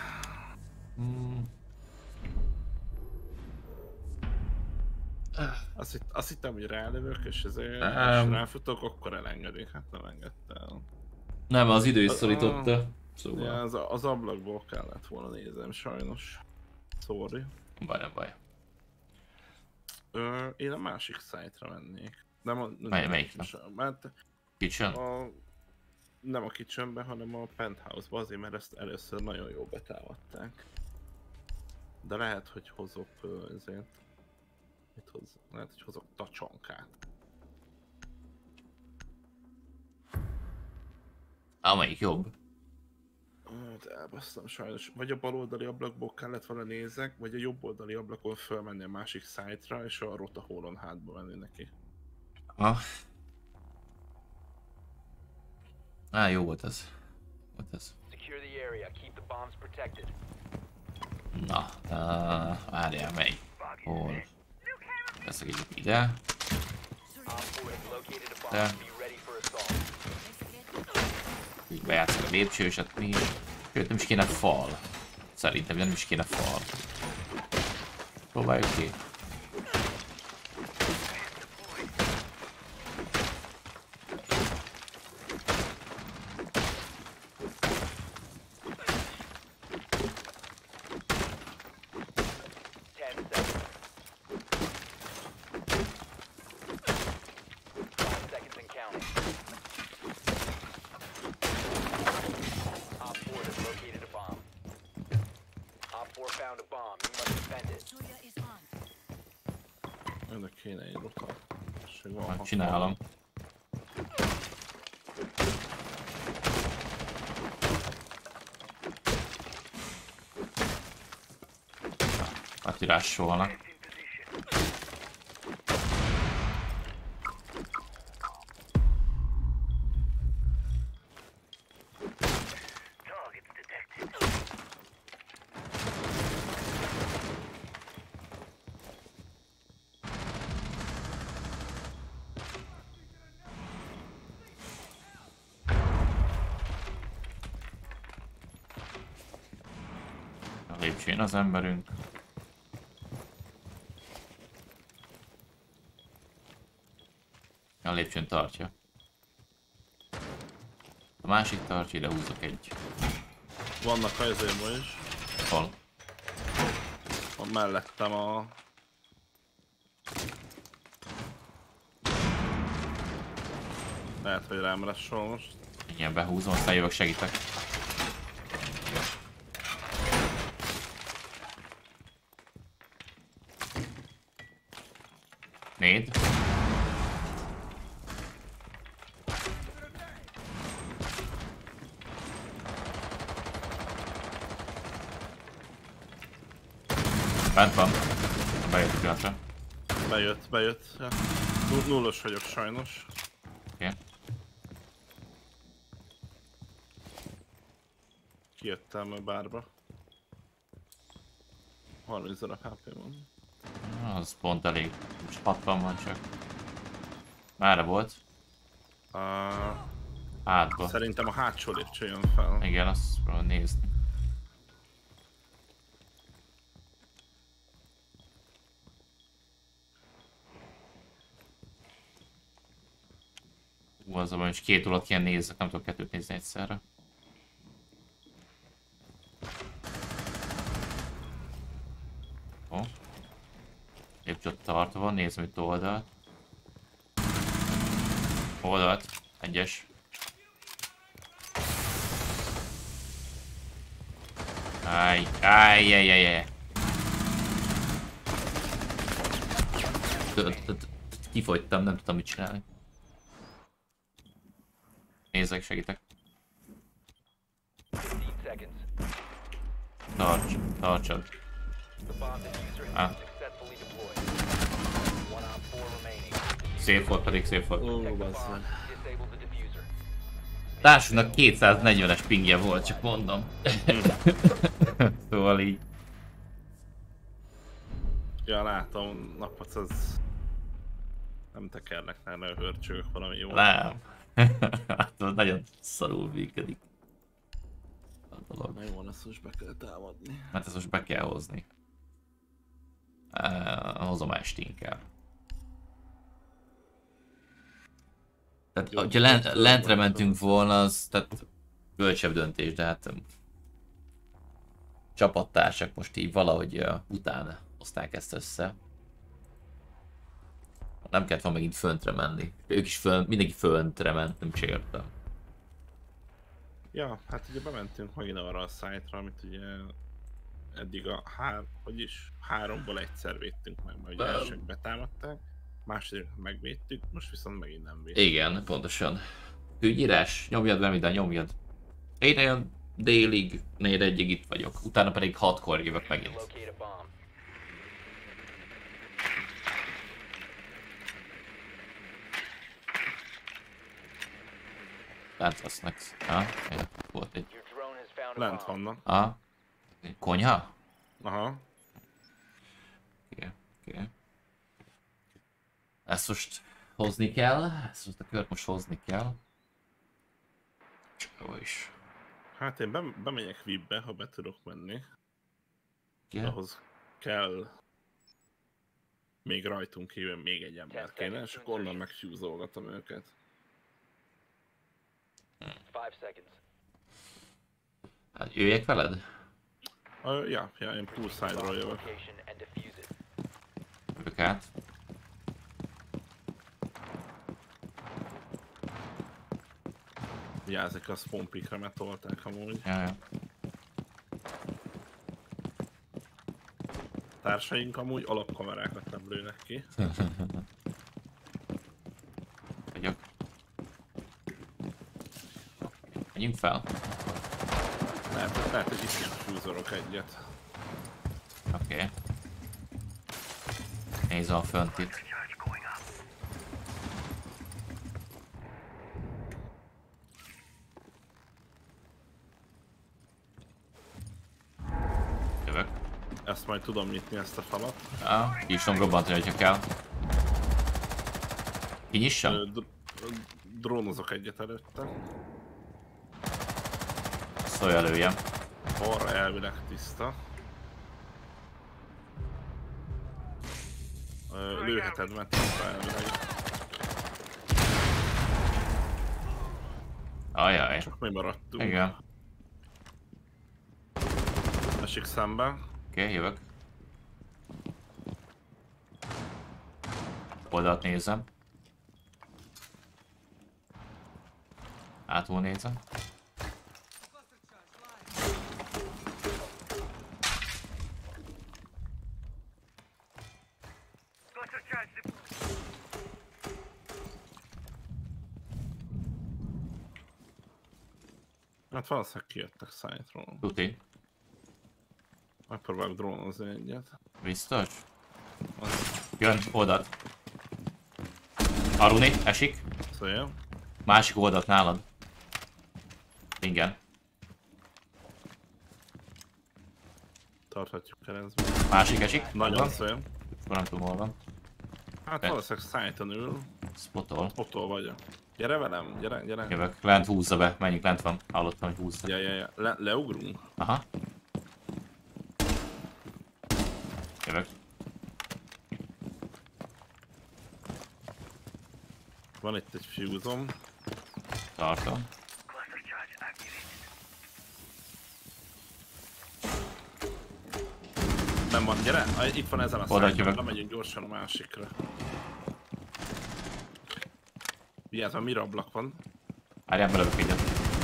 Azt hittem, hogy rálövök, és ezért ráfutok, akkor elengedik. Hát nem engedte el. Nem, az idő is szorította. Szóval. Ja, az ablakból kellett volna nézem, sajnos. Sorry. Nem baj. Én a másik szájtra mennék. Melyikre? Mert Kitchen? nem a kitchenbe, hanem a penthouse-ba, azért mert ezt először nagyon jól betámadták. De lehet, hogy hozok ezért. Lehet, hogy hozok tacsonkát. Amelyik jobb? De elbasztam sajnos. Vagy a baloldali ablakból kellett volna nézek, vagy a jobb oldali ablakon fölmenni a másik szájtra, és a rotahólon hátba menni neki. Jó volt ez. Secure the area. Keep the bombs protected. Na, várjál, melyik? Hol? Teszek egyet ide. Op 4 has located a De. bomb. Be ready for assault. Így bejátszik a lépcsőset mi. Sőt, nem is kéne fal. Szerintem nem is kéne fal. Próbáljuk ki. Önök kéne egy rota. Csinálom. Hát rásolnak. Lépcsőn az emberünk. A lépcsőn tartja. A másik tartja, ide húzok egy. Vannak ajzémban is. Hol? Van mellettem a... Lehet, hogy rám lesz most. Igen, behúzom, aztán jövök, segítek. Néd. Bent van. Bejött a pillanatra. Bejött. Ja. Nullos vagyok sajnos. Oké. Kijöttem a bárba. 30 darab HP van. Az pont elég. Most 60 van csak. Merre volt? Hátba. Szerintem a hátsó lépcső jön fel. Igen, azt próbálom nézni. Az abban is két urat kell nézzek, nem tudok kettőt nézni egyszerre. Ó. Lépcsőt tartva, nézem itt oldalt. Oldalt, egyes. Áj. Kifogytam, nem tudtam mit csinálni. Nézzek, segítek. 15 seconds. Tartsad. The bomb diffuser has been successfully deployed. One on 4 remaining. Szép volt, pedig szép volt. Ó, Protect the bassza. bomb. Disable the diffuser. Társunknak 240-es pingje volt, csak mondom. Szóval így. Ja, látom, napot az... Nem tekernek, nem hörcsögök valami jó. Nem. Hát az nagyon szarul működik. A dolog. Na jó, ezt most be kell támadni. Mert ezt most be kell hozni. Hozom esti inkább. Tehát, Jó, hogyha lentre mentünk volna, az tehát bölcsebb döntés, de hát csapattársak most így valahogy utána hozták ezt össze. Nem kellett volna megint föntre menni. Ők is mindenki föntre ment, nem is értem. Ja, hát ugye bementünk megint arra a site-ra, amit ugye eddig a háromból egyszer védtünk meg, mert ugye elsők betámadták, második megvédtük, most viszont megint nem védtük. Igen, pontosan. Ügyírás, nyomjad be minden, nyomjad. Én olyan délig, 4-1-ig itt vagyok, utána pedig 6-kor jövök megint. Locate a bomb. Lent lesznek. Volt egy. Your drone has found a Lent bomb. vannak. Egy konyha? Aha. Oké. Ezt most hozni kell, ezt most a kört most hozni kell. Csak jó is. Hát én bemegyek VIP-be, ha be tudok menni. Igen. Ahhoz kell még rajtunk kívül még egy ember kéne, és akkor onnan megfúzolgatom őket. 5 seconds. Hát jöjjek veled? Ja, én poolside-ról jövök. Location and defuse it. Jövök át. Vigyázzak, a spawn peak-re, mert tolták amúgy. Ja. Társaink amúgy alapkamerákat nem lőnek ki. Vagyok. Menjünk fel. Lehet, hogy itt is fúzorok egyet. Oké. Nézd a fönt itt. Charge going up. Jövök. Ezt majd tudom nyitni, ezt a falat. Ki is tudom robbantani, hogyha kell. Kinyissam? Drónozok egyet előtte. Szólj előjem. Arra elvileg tiszta. Lőheted, mert tiszta elvileg. Ajaj. Csak mi maradtunk. Igen. Esik szembe. Oké, jövök. Oldalt nézem. Hátul nézem. Cluster charge deployed. Hát valószínűleg kijöttek szájtról. Tuti. Megpróbálok drónozni egyet. Biztos? Az Jön, oldalt. Aruni, esik. szél. Másik oldalt nálad. Igen. Tarthatjuk keresztbe. Másik esik. Nagyon szél. Nem tudom, hol van. Hát valószínűleg szájton ül. Spotol. Ottól vagyok. Gyere velem, gyere. Jövök. Lent húzza be. Menjünk, lent van. Hallottam, hogy húzza. Ja. Leugrunk. Aha. Jövök. Van itt egy fuse-om. Tartom. Cluster charge activated. Nem van, gyere! Itt van ezen a Oda szájton, jövök. lemegyünk gyorsan a másikra. Vigyázz, mert mire ablak van. Várjál, belövök egyet.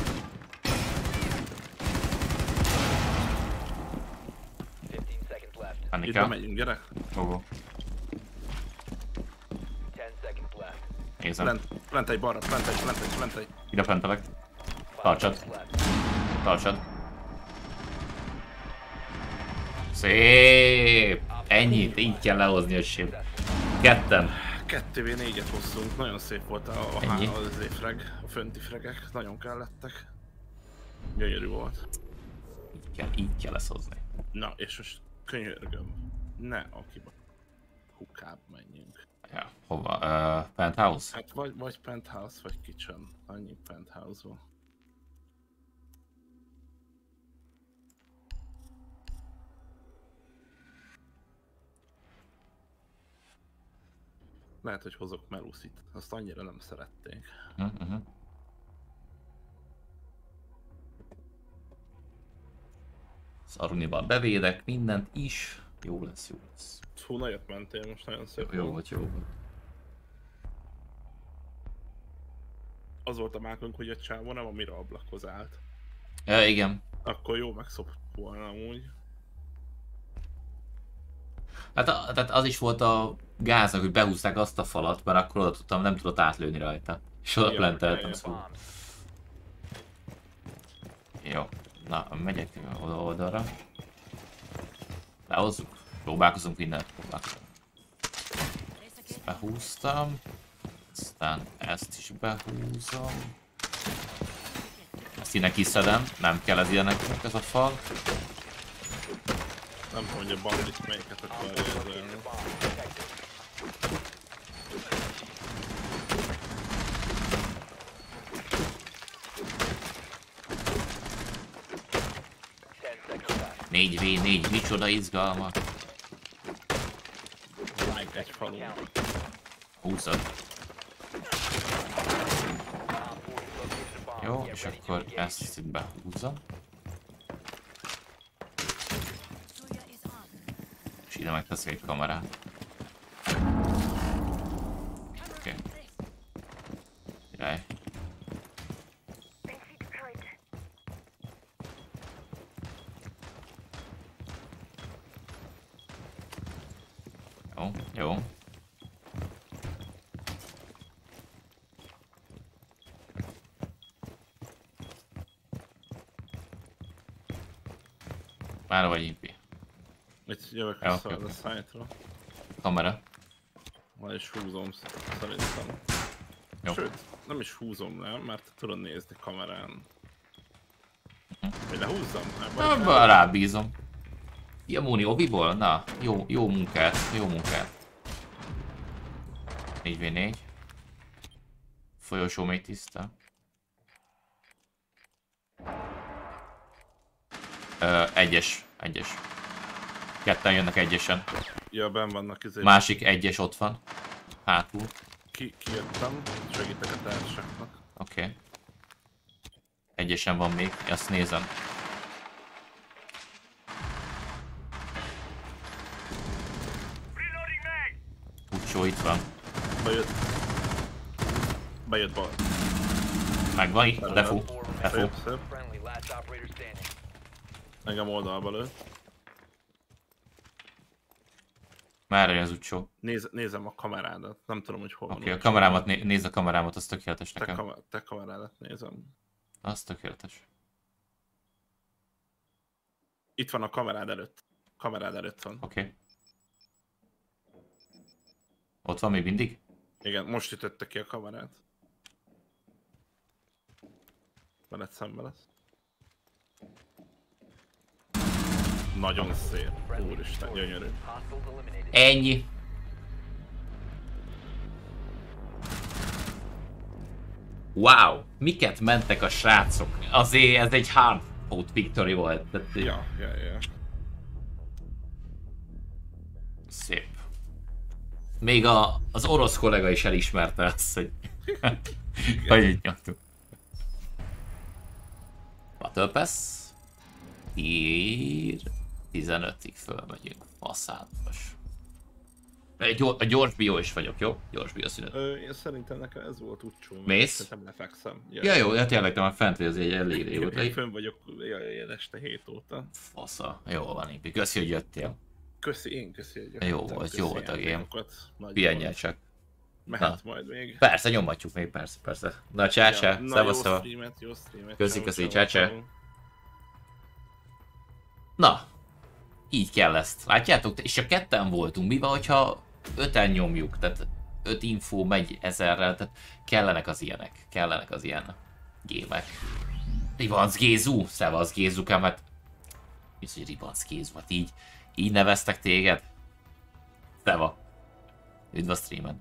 Seconds left. Menni Itt kell. megyünk, gyere! Go. 10 seconds left. Nézem. Lent egy balra, lent egy. Ide pentelek. Tartsad. Left. Tartsad. Szép! Ennyit, így kell lehozni a sét. Ketten. 2v4-et hoztunk, nagyon szép volt Ennyi? az frag, a fönti fragek, nagyon kellettek. Gyönyörű volt. Így kell ezt hozni. Na, és most könyörgöm, ne akiba hukább menjünk. Ja, hova? Penthouse? Hát vagy penthouse, vagy kitchen. Annyi penthouse van. Lehet, hogy hozok Melusit, azt annyira nem szerették. Az Arunival bevédek mindent is. Jó lesz, jó lesz. Hú, nagyot mentél most, nagyon szép Jó volt. volt, jó volt. Az volt a mákunk, hogy egy csávó nem a mira ablakhoz állt. Ja, igen. Akkor jó megszokott volna amúgy. Hát tehát az is volt a gáznak, hogy behúzták azt a falat, mert akkor oda tudtam, nem tudott átlőni rajta. És oda Ja, planteltem, ja. szóval. Jó. Na, megyek oldalra. Lehozzuk. Próbálkozunk mindent. Próbálkozunk. Ezt behúztam. Aztán ezt is behúzom. Ezt innen kiszedem. Nem kell ez ilyeneknek ez a fal. Nem tudom, hogy a bandit melyiket akarja érzelni. Left. 4v4, micsoda izgalma. Még egy falu. 20. Jó, és akkor ezt itt behúzom. És ide megteszek egy kamerát. Oké. Király. Fancy deployed. Jó, jó. Már vagy impi. Itt jövök Jó, vissza jó. a site-ra. Kamera. Majd is húzom szerintem. Jó. Sőt, nem is húzom le, mert tudod nézni kamerán. Hogy lehúzzam? Na, rábízom. Yamuni Obiból? Na, jó munkát, jó munkát. 4v4. Folyosó még tiszta. Egyes. Ketten jönnek egyesen. Ja, benn vannak Másik egyes ott van. Hátul. Kijöttem, segítek a társaknak. Oké. Egyesen van még, azt nézem. Reloading mag! Ucsó itt van. Bejött bal. Megvan itt, defú. Defú. Szép. Friendly, last operator standing. Engem oldalba lőtt. Merre jön az Ucsó? Nézem a kamerádat. Nem tudom, hogy hol van. Oké, a kamerámat, nézd a kamerámat, az tökéletes nekem. Te kamerádat nézem. Az tökéletes. Itt van a kamerád előtt. Kamerád előtt van. Oké. Ott van még mindig? Igen, most ütötte ki a kamerát. Veled szembe lesz. Nagyon szép. Úristen, gyönyörű. Hostiles eliminated. Ennyi. Wow, miket mentek a srácok? Azért ez egy hard fought victory volt. Tehát, Ja. szép. Még az orosz kollega is elismerte azt, hogy hogy így nyomtuk. Battle Pass. Ír 15-ig fölmegyünk. Faszátos. A gyors bio is vagyok, jó? Gyors bio szünet. Én szerintem nekem ez volt Ucsó. Mész? Szerintem lefekszem. Ja jó, hát tényleg te már fent vagy, az egy elég Én régóta. fönn vagyok ilyen este 7 óta. Fasza. Jó van, Impi. Köszi, hogy jöttél. Köszi, hogy Jó volt, jó volt a game. Nagy Pihenjél volt. csak. Mehet majd még. Persze, nyomhatjuk még, persze. Na, csá, Na, szevasz, jó szevasz. streamet. Köszi, csá. Na, így kell ezt. Látjátok? És csak ketten voltunk. Mi van, hogyha 5-en nyomjuk? Tehát 5 info megy 1000-rel, tehát kellenek az ilyen gémek. Ribanc Gézu, szevasz Gézukám, hát... Mi az, hogy Ribanc Gézu, hát így neveztek téged? Szeva. Üdv a streamen.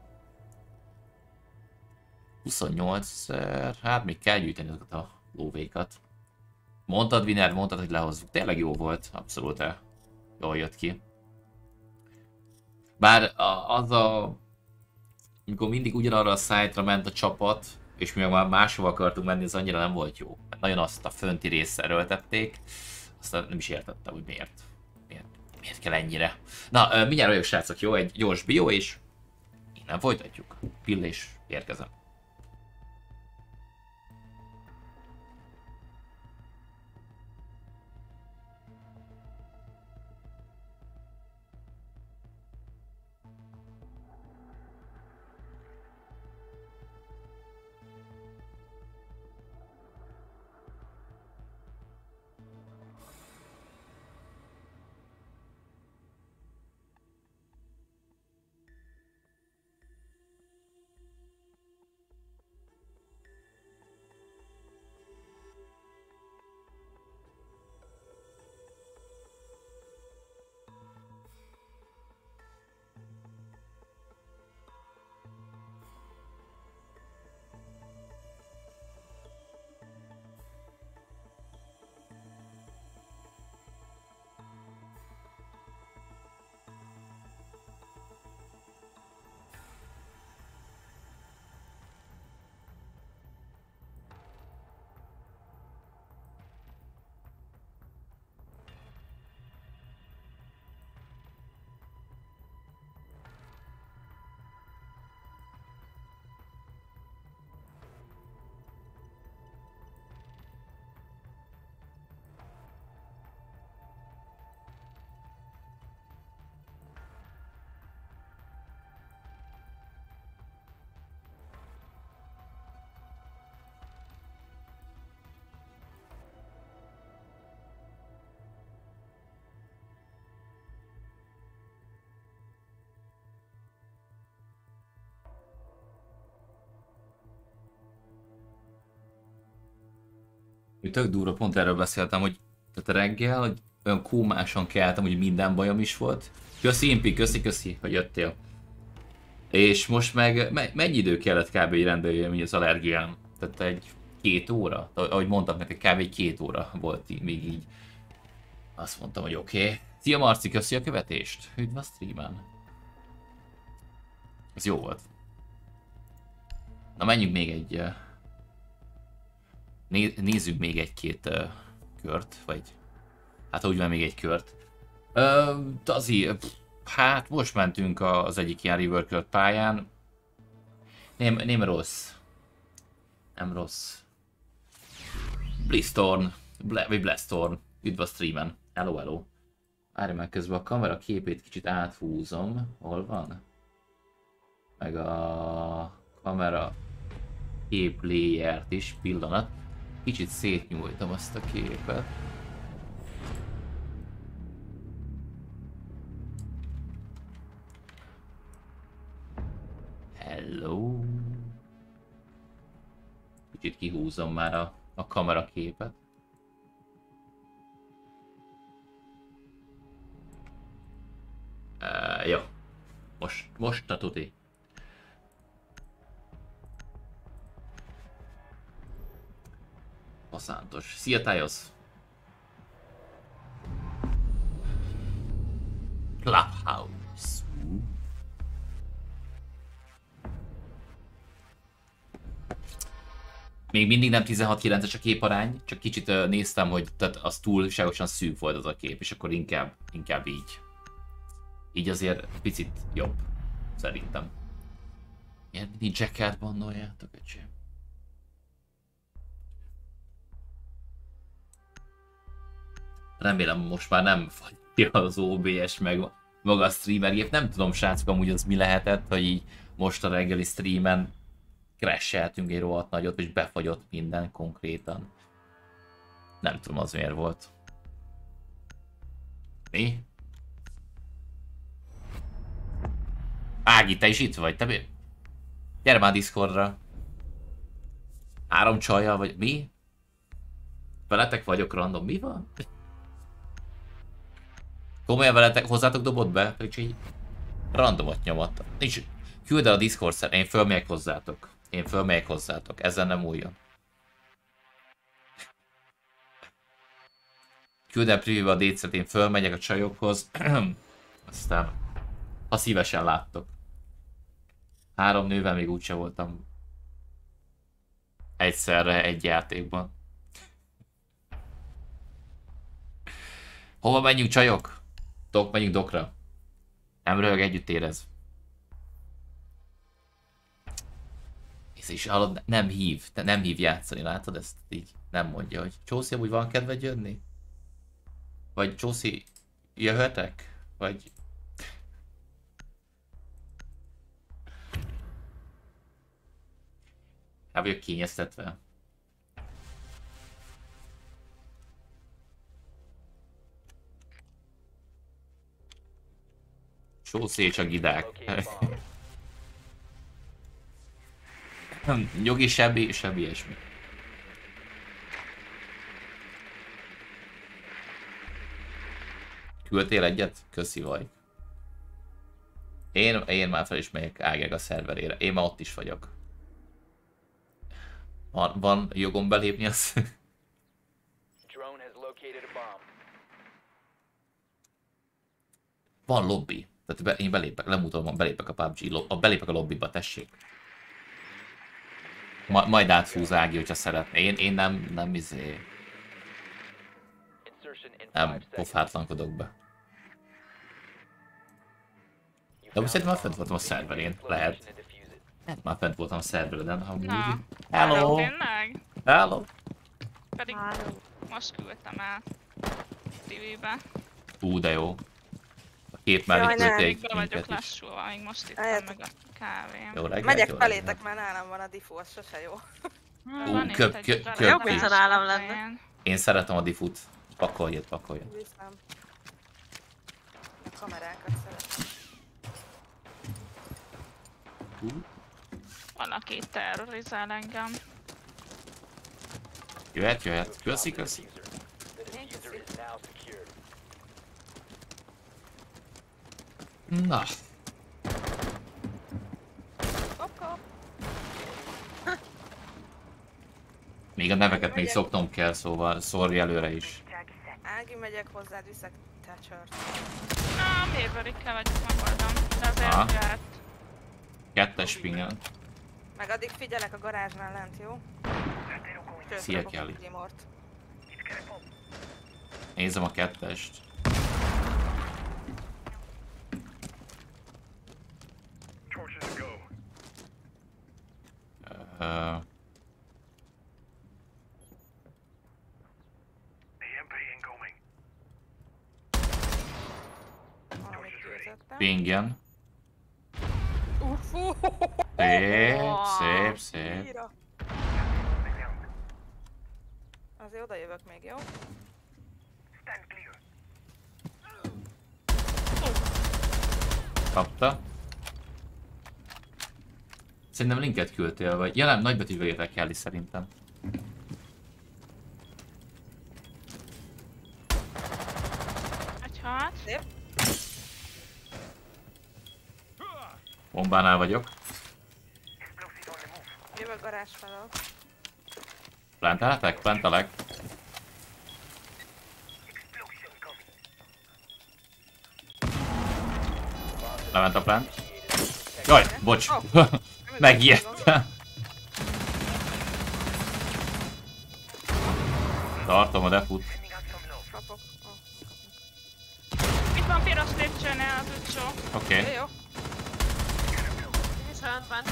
28 hát még kell gyűjteni azokat a lóvékat. Mondtad, Winner, mondtad, hogy lehozzuk. Tényleg jó volt, abszolút jól jött ki. Bár amikor mindig ugyanarra a szájtra ment a csapat, és mi már máshova akartunk menni, az annyira nem volt jó. Nagyon azt a fönti részt erőltették, aztán nem is értettem, hogy miért kell ennyire. Na, mindjárt vagyok srácok, jó? Egy gyors bio, és innen folytatjuk. Pillés, érkezem. Tök durva, pont erről beszéltem, hogy tehát reggel, hogy olyan kómásan keltem, hogy minden bajom is volt. Köszi Impi, köszi, hogy jöttél. És most meg mennyi idő kellett kb. Hogy rendbe jöjjön az allergiám? Tehát egy 2 óra? Ahogy mondtam neked, kb. 2 óra volt még így. Azt mondtam, hogy oké, Szia Marci, köszi a követést. Üdv a streamen. Ez jó volt. Na menjünk még egy... nézzük még egy-két kört, vagy... Hát úgy van, még egy kört. Tazi, hát most mentünk az egyik ilyen River Kört pályán. Nem rossz. Nem rossz. Blizzthorn, vagy Blasthorn. Üdv a streamen. Hello, hello. Várj meg, közben a kamera képét kicsit áthúzom. Hol van? Meg a kamera kép layert is, pillanat. Kicsit szétnyújtom azt a képet. Hello. Kicsit kihúzom már a kamera képet. Jó. Most a tuti. Faszántos. Szia Tájosz! Clubhouse. Még mindig nem 16-9-es a képarány, csak kicsit néztem, hogy tehát az túlságosan szűk volt az a kép, és akkor inkább így. Így azért picit jobb, szerintem. Ilyen mindig Jackert bannoljátok, öcsém. Remélem most már nem fagyja az OBS meg maga a streamergép. Nem tudom, srácok, amúgy az mi lehetett, hogy így most a reggeli streamen crasheltünk egy rohadt nagyot, és befagyott minden konkrétan. Nem tudom, az miért volt. Mi? Ági, te is itt vagy? Te mi? Gyere már Discordra. 3 csajjal vagy... Mi? Veletek vagyok random. Mi van? Komolyan veletek, hozzátok dobott be? Pedig így randomot nyomott. Nincs. Küld el a Discord szerint. Én fölmegyek hozzátok. Én fölmegyek hozzátok. Ezen nem újjon. Küld el preview a DC-t, én fölmegyek a csajokhoz. Aztán, ha szívesen láttok. 3 nővel még úgyse voltam egyszerre egy játékban. Hova menjünk, csajok? Menjünk dokra. Nem röhög, együtt érez. És hallod, nem hív játszani, látod ezt? Így nem mondja, hogy Csószi, amúgy van kedved jönni? Vagy Csószi, jöhetek? Vagy... El vagyok kényeztetve. Csószé csak idák. Nyugi, semmi ilyesmi. Küldtél egyet? Köszi vagy. Én már fel is megyek Ágeg a szerverére. Én már ott is vagyok. Van jogom belépni az? Van lobby. Tehát én belépek, lemutatom, belépek a PUBG, belépek a lobbyba, tessék. Majd átfúz Ági, hogyha szeretné. Én nem nem pofátlankodok be. De most szerintem már fent voltam a szerverén, lehet. Hát már fent voltam a szervereden, amúgy. Hello! Hello! Pedig most küldtem el TV-be. De jó. A kép mellé küldték Be vagyok lassulva, még most ittem meg a kávém. Jó reggelt, megyek jó felétek, reggelt. mert nálam van a diffú, az sose jó. Van itt köp, egy köp, darab köp. Jobb, mint ha nálam helyen. lenne. Én szeretem a diffut. Pakoljad. Viszem. A kamerákat szeretem. Valaki terrorizál engem. Jöhet. Köszi. Na. Kop. Még a neveket még szoknom kell, szóval sorry előre is. Ági kimegyek hozzád, viszek Thatchert. Na, Maverickel vagyok megoldom, de azért jöhet. Kettes pingen. Meg addig figyelek a garázsnál lent, jó? Sőt, Szia, rakok Kelly. Timort. Nézem a kettest. Valamit győzöttem. Pingen. Fú! Szép. Íra. Azért oda jövök még, jó? Kapta. Szerintem linket küldtél, vagy... Ja nem, nagybetűvel írták Kelly szerintem. Egy hat. Szép. Bombánál vagyok. Jövök garázs felől. Plantelek. Lement a plant. Jaj, bocs. Megijedtem. Tartom a defut. Kapok. Itt van piros lépcsőnél az utcsó. Oké. Jó. Viszont bent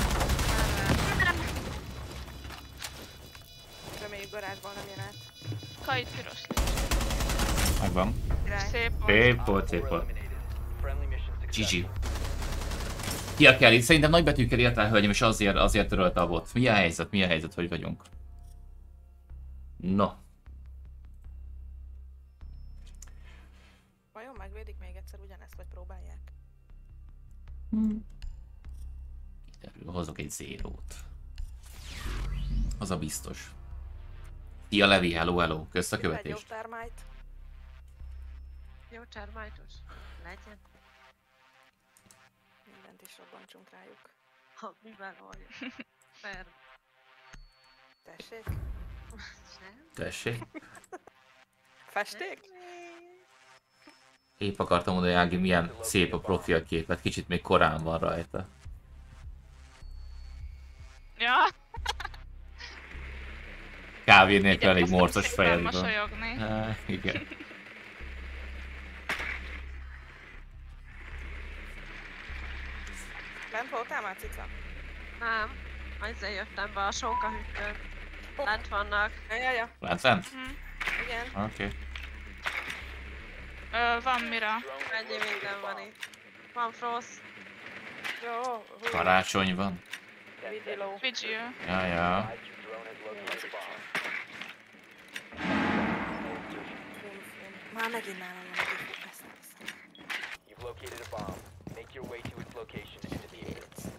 Reméljük garázsban nem jön át. Kait piros lépcső. Megvan. Király. Szép volt. Szép volt. Friendly mission success. GG. Kia Kelly, szerintem nagybetűkkel írtál, hölgyem, és azért törölte a bot. Mi a helyzet, hogy vagyunk? No. Vajon megvédik még egyszer ugyanezt, vagy próbálják? Hozok egy zérót. Az a biztos. Tia Levi, hello. Kösz a Egy követést. jobb termite. jó termájtos. Legyen. Mindent is robbantsunk rájuk. Ha mivel vagy. Fair. Tessék? Sem. Tessék. Festék? Épp akartam mondani, Ági, milyen szép a profilképet, kicsit még korán van rajta. Ja, Kávé nélkül elég igyekeztem morcos szépen fejedben. mosolyogni. Igen. Bent voltál már, cica? Nem. Ezzel jöttem be a sonkahűtőn. Lent vannak. Ja. Lát fent? Igen. Oké. Van mira. Ennyi minden van itt. Van frost. Jó. Hú. Karácsony van. Vigiló. Vigil. Ja. Your drone has located a bomb. Már megint nálam van a diffú. Ezt nem hiszem. You've located a bomb. Make your way to its location and into the area.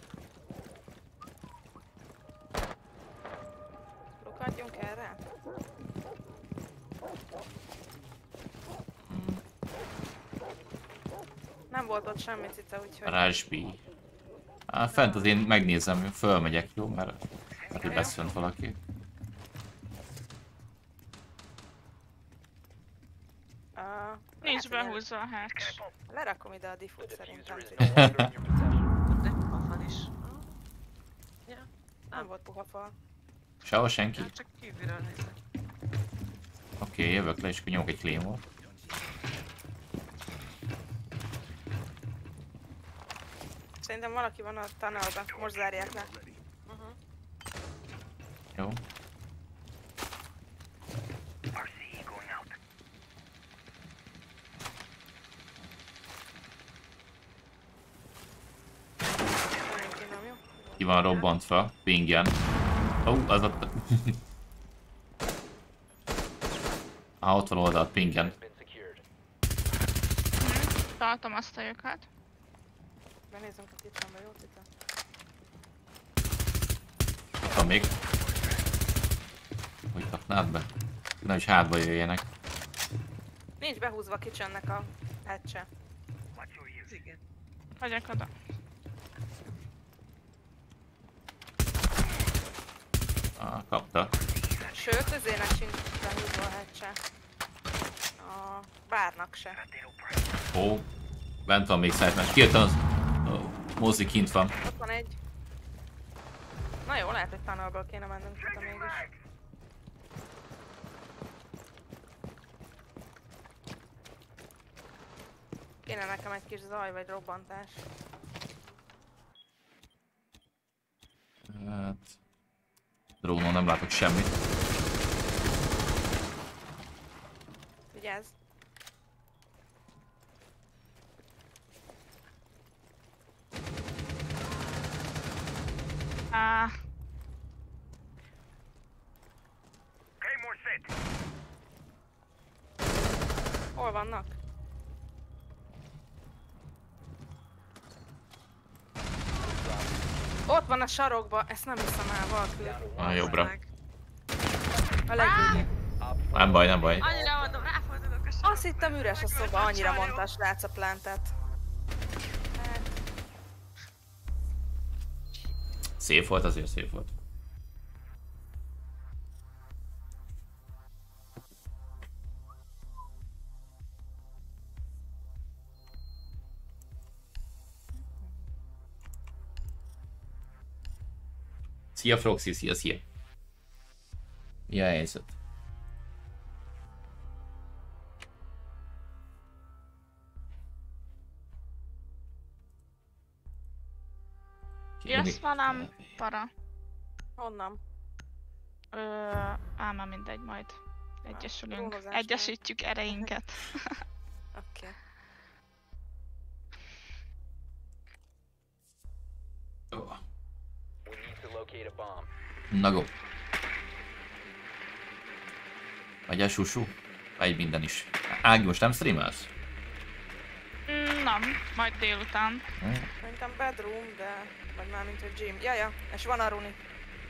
Lukadjunk erre? Nem volt ott semmi, cica, úgyhogy... Rásbi. Fent az én megnézem, fölmegyek, jó? Mert hogy lesz fent valaki. Nincs behúzva a hatch. Lerakom ide a The diffút szerintem. diffuser is no longer in your possession. De pufafal is. Ja. Nem volt puha fal. Sehol senki? Ja, csak kívülről nézek. Oké, jövök le és akkor nyomok egy claymore. Szerintem valaki van a tunnelben, most zárják le. Jó. Nem jó? Ki van robbantva, pingen. Az ott... Ott van oldalt, pingen. Been secured. Tartom azt a lyukat. Benézünk a kitchenbe, jó cica? Van még. Hogy kapnád be? Nem is hátba jöjjenek. Nincs behúzva a kitchennek a hatch-e. Igen. Vagyok oda. Kapta. Sőt, ezének sincs behúzva a hatch-e. A bárnak se. Ó, bent van még Sightmatch. Kijöttem az... Mozi kint van. Ott van egy. Na jó, lehet, hogy tunnelből kéne mennünk csak mégis. Kéne nekem egy kis zaj vagy robbantás. Hát... Drónon nem látok semmit. Vigyázz! Claymore set. Hol vannak? Ott van a sarokba, ezt nem hiszem el, valaki. A jobbra. A legvégén. Nem baj, nem baj. Annyira mondom, ráfordulok a sarokba. Azt hittem üres a szoba, annyira mondta a srác a plantet. Hát, Szép volt, azért szép volt. Szia Froxy, szia. Mi a helyzet? Jössz velem, para? honnan? Ám mindegy, majd egyesülünk. Drónozásnál. Egyesítjük ereinket. Oké. Ó, We need to locate a bomb. na go. Vagy a susú? Vagy minden is. Ági, most nem streamelsz? Nem, majd délután. Szerintem bedroom, de... vagy már mint a gym. Jaja, és van a runi.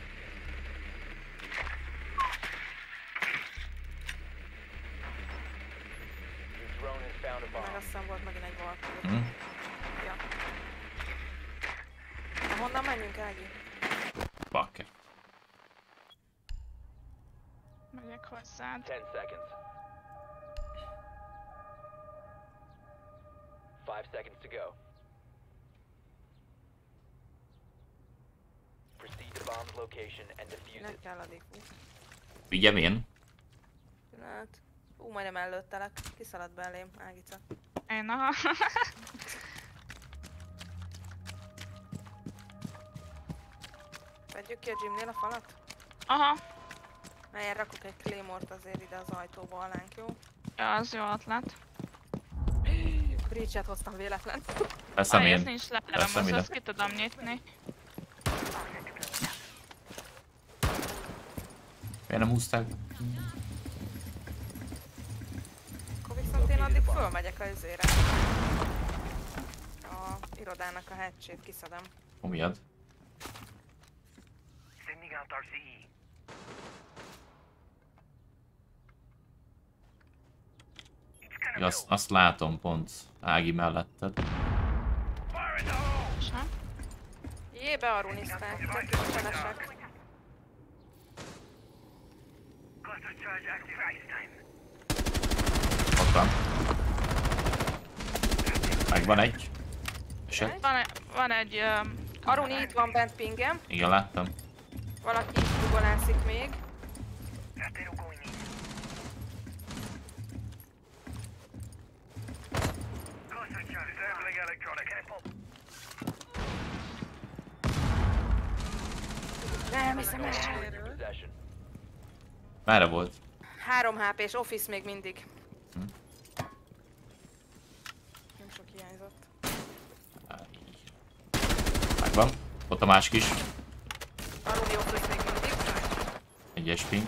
Your drone has found a Meg bomb. azt hiszem volt megint egy valaki. Hm? Ja. Na, honnan menjünk, Ági? Bakker. Megyek hozzád. 10 seconds. 5 seconds to go. Proceed to bomb's location and defuse Nem it. kell addig. Vigyem én. Pillanat. Majdnem előttelek. Kiszaladt belém, Ágica. Én aha. Vegyük ki a gymnél a falat? Aha. Melyen rakok egy claymore-t azért ide az ajtóba alánk, jó? Ja, az jó ötlet. Breach-et hoztam véletlen. Veszem Ez én. nincs levelem, Veszem az ide. azt ki tudom nyitni. Miért nem húzták? Akkor viszont én addig fölmegyek a izére. A irodának a hatchét kiszedem. Miatt? Sending out RCE. It's Ja, azt látom pont Ági melletted. fire in the hole. Sem. Jé, bearunizták, csak kis cselesek. Cluster charge active this time. Ott van. Megvan egy. Esett? Van egy... Aruni itt van bent pingem. Igen, láttam. Valaki itt dugolászik még. Ratero going in. Cluster charge disabling electronic. Careful. Nem hiszem el. In possession. Merre volt? 3 HP-s office még mindig. Hm. Nem sok hiányzott. Megvan. Ott a másik is. Aruni office még mindig. Egyes ping.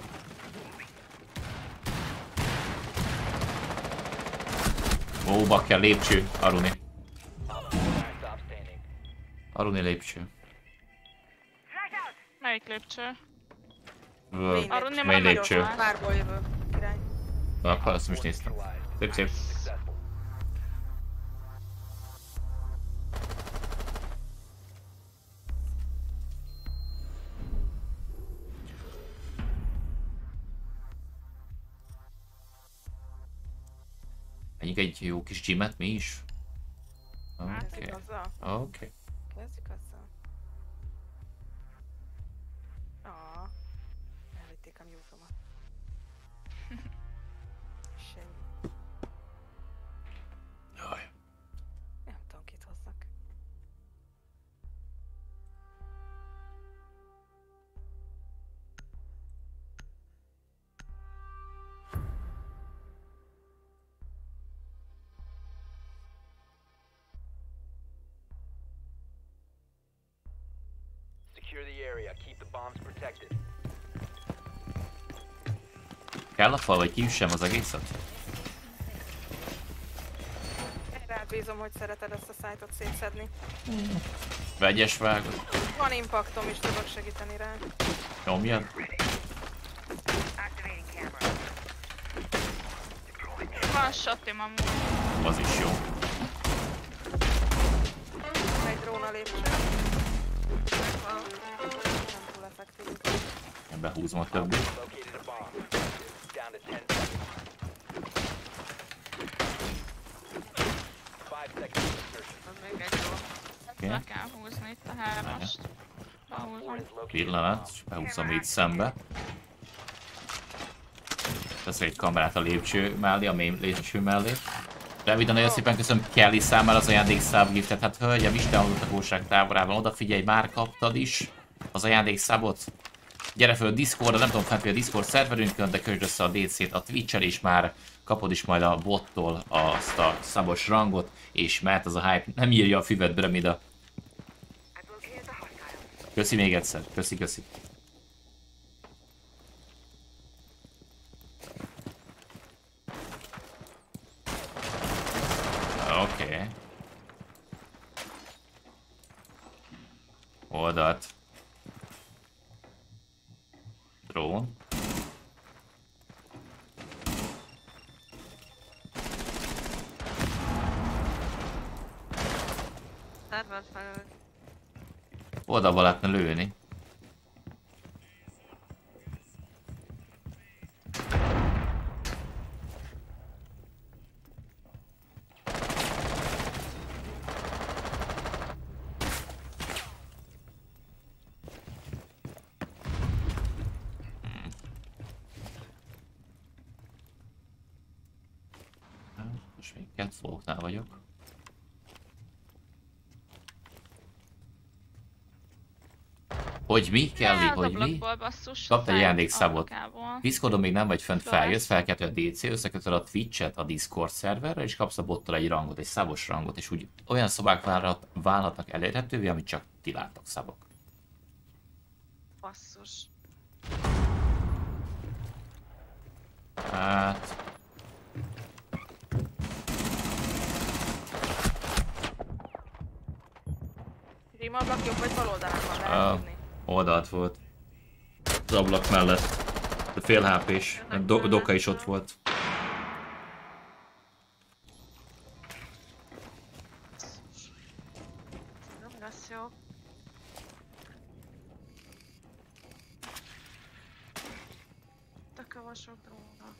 Ó, bakker, lépcső. Aruni. Op 4 last stop standing. Aruni lépcső. Flash out. Melyik lépcső? Main Aruni lépcső. Main már lépcső. nagyon más. Bárból jövő irány. Na, akkor azt most néztem. Szép, szép. Successful. Menjünk egy jó kis gymet mi is? Kezdjük Oké. azzal? Oké. Kezdjük azzal. Elvitték a mute-omat. Semmi. Jaj. Nem tudom, kit hozzak. Secure the area. Keep the bombs protected. Kell a fal, vagy kiüssem az egészet? Én rád bízom, hogy szereted ezt a szájtot szétszedni. Vegyes vágod. Van impaktom is, tudok segíteni rá. Nyomjad. Activating camera. Van shotim amúgy. Az is jó. Egy drón a lépcső. Nem túl effektív. Behúzom a többit. Located a bomb. Down to 10 seconds. 5 seconds of insertion. Az még egy jó. Be kell húzni itt a hármast. Behúzom. Is located. Pillanat, és behúzom így szembe. Teszek egy kamerát a lépcső mellé, a main lépcső mellé. Röviden, nagyon szépen köszönöm Kelly számára az ajándékszávgiftet. Hát hölgyem, Isten hallgatóság táborában, odafigyelj, már kaptad is az ajándékszávot. Gyere föl a Discordra, nem tudom fent a Discord szerverünkön, de kösd össze a DC-t a Twitch-el, és már kapod is majd a bottól azt a szabos rangot, és mert az a hype nem írja a füvet Bremida. Köszi még egyszer, köszi. Oké. Oldalt. Drón. Szerver felől. Oldalba lehetne lőni. Most még Catwalknál vagyok. Hogy mi? Kelly, Az hogy mi? ablakból basszus. Kapta egy a ajándékszabot. ablakából. Discordon még nem vagy fent, Fölvesz. feljössz, felkeltő a DC, összekötöd a Twitch-et a Discord szerverre, és kapsz a bottal egy rangot, egy szabos rangot, és úgy olyan szobák válhatnak elérhetővé, amit csak ti láttok szabok. Basszus. Hát... Rím ablak jobb vagy bal oldalán van, Ah. lehet tudni. Oldalt volt. Az ablak mellett. De fél HP-s. Doka is ott volt. Nem lesz jó. Tök van sok dróna.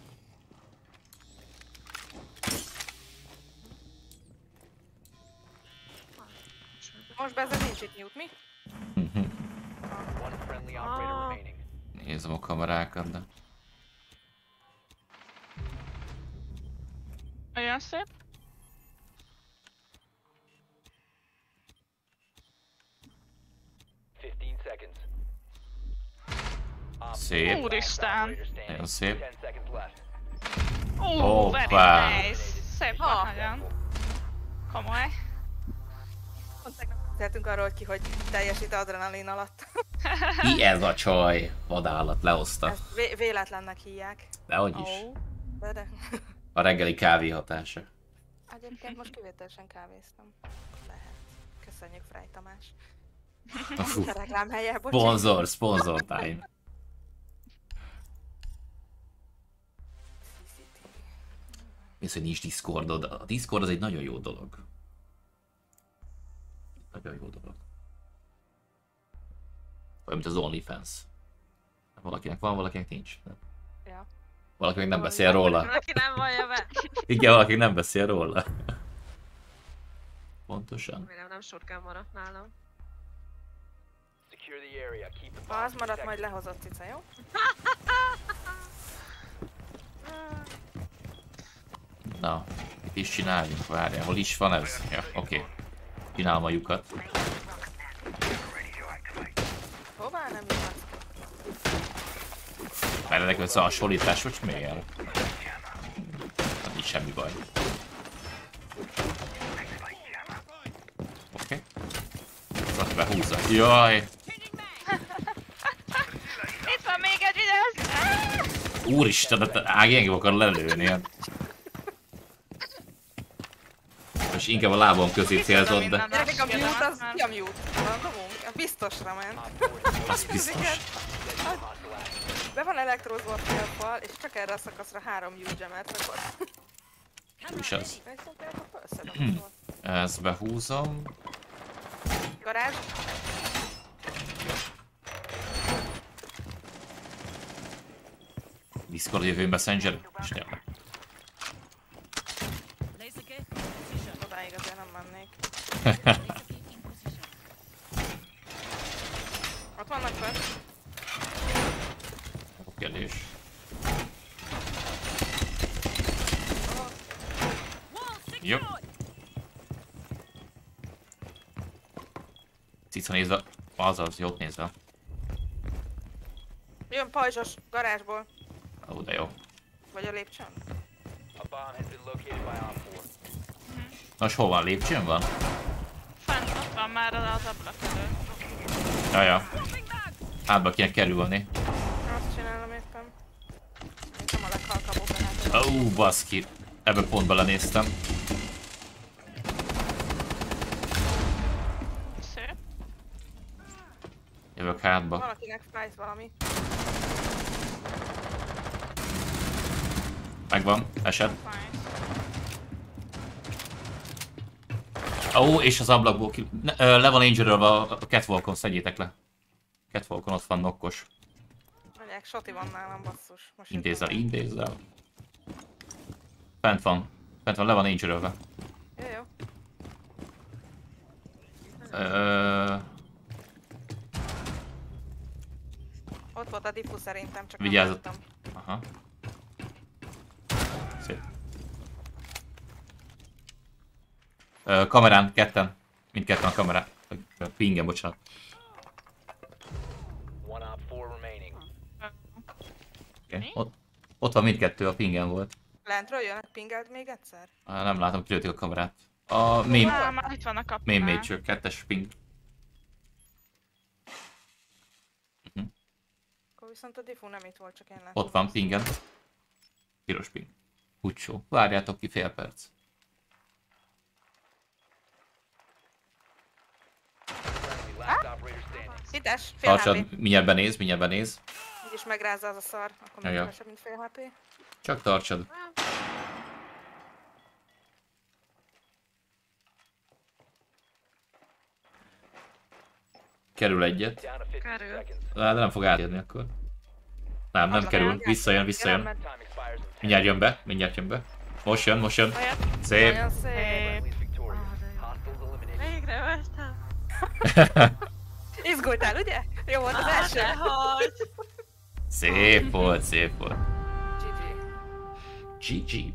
Most bezeg nincs itt mute, mi? One friendly operator Ah. remaining. Nézem a kamerákat, de... Olyan szép. Seconds. Szép. Úristen. Operator standing. Nagyon szép. 10 seconds left. Very Hoppá. nice. Szép volt nagyon. Komoly. Pont tegnap beszéltünk arról, hogy ki hogy teljesít adrenalin alatt. Ki ez a csaj? Vadállat lehozta. Ezt véletlennek hívják. Dehogy is. Ó, de. A reggeli kávé hatása. Egyébként most kivételesen kávéztam. Lehet. Köszönjük, Frej Tamás. Fú. A reklámhelye, bocsánat. Sponsor time. Mi hogy nincs Discordod? A Discord az egy nagyon jó dolog. Nagyon jó dolog. Olyan, mint az OnlyFans. Valakinek van, valakinek nincs. Ja. Valaki még nem beszél róla. Valaki nem vallja be. Igen, valaki nem beszél róla. Pontosan. Remélem nem shotgun maradt nálam. Secure the area. Keep the Ha bomb az maradt, majd protected. lehozott cica, jó? Na, mit is csináljunk? Várjál, hol is van ez? Ja, oké. Csinálom a lyukat. Hová nem jöhetsz? Mert ennek összehasonlítás, vagy miért? Hát nincs semmi baj. Oké. Azt behúzza. Jaj! Itt van még egy videó! Úristen, hát Ági engem akar lelőni. És inkább a lábam közé célzott, de Gyerekek, a mute az ki a mute? Van dobunk? A biztosra ment. az biztos. Be van elektrózva a félfal, és csak erre a szakaszra 3 mute jammet szakott. És az. Szerintem akkor összedobom. Ezt behúzom. Garázs? Discord jövő Messenger. És tényleg. Odáig azért nem mennék. Ott vannak fönt. Jó kérdés. Jó. Cica nézve. Azaz, jót nézve. Jön pajzsos garázsból. Ó, de jó. Vagy a lépcsőn. A bomb has been located by Op 4. Nos, hol van? Lépcsőn van? Fent ott van már az ablak előtt. Jaja. Hátba kéne kerülni. Azt csinálom éppen. Nem a leghalkabbó hát. Ó, baszki. Ebbe pont belenéztem. Szép. Jövök hátba. Valakinek fájt valami. Megvan. Esett. Fine. Ó, és az ablakból ki... Le van injurölve a Catwalkon, szedjétek le. Catwalkon ott van nokkos. Mondják, Soti van nálam, basszus. Most Intézzel, intézzel. Fent van, le van injurölve. Jó, jó. Ott volt a diffu szerintem, csak Vigyázz. nem láttam. Aha. Szép. Kamerán, ketten. Mindketten a kamerán. Pingen, bocsánat. One Op 4 remaining. Okay. Ott van mindkettő, a pingen volt. Lentről jön, pingelt még egyszer? Nem látom, kilőtték a kamerát. A main, Már itt van a main kapnál. major, kettes ping. Akkor viszont a diffu nem itt volt, csak én láttam. Ott van pingen. Piros ping. Hucsó. Várjátok ki fél perc. Friendly, last operator standing. Szites, fél Tartsad, HP. mindjárt benéz. Úgyis megrázza az a szar, akkor még Ja. kevesebb, mint fél HP. Csak tartsad. Kerül egyet. Down to 15 Kerül. seconds. De nem fog átérni akkor. Nem kerül. Visszajön. Time expires in 10. Mindjárt jön be. Most jön. Olyat. Szép. Nagyon szép. Friendly's victorious. Ah, de jó. Hostiles eliminated. Végre öltem. Izgultál, ugye? Jó volt az első. Dehogy. Szép volt. GG. GG.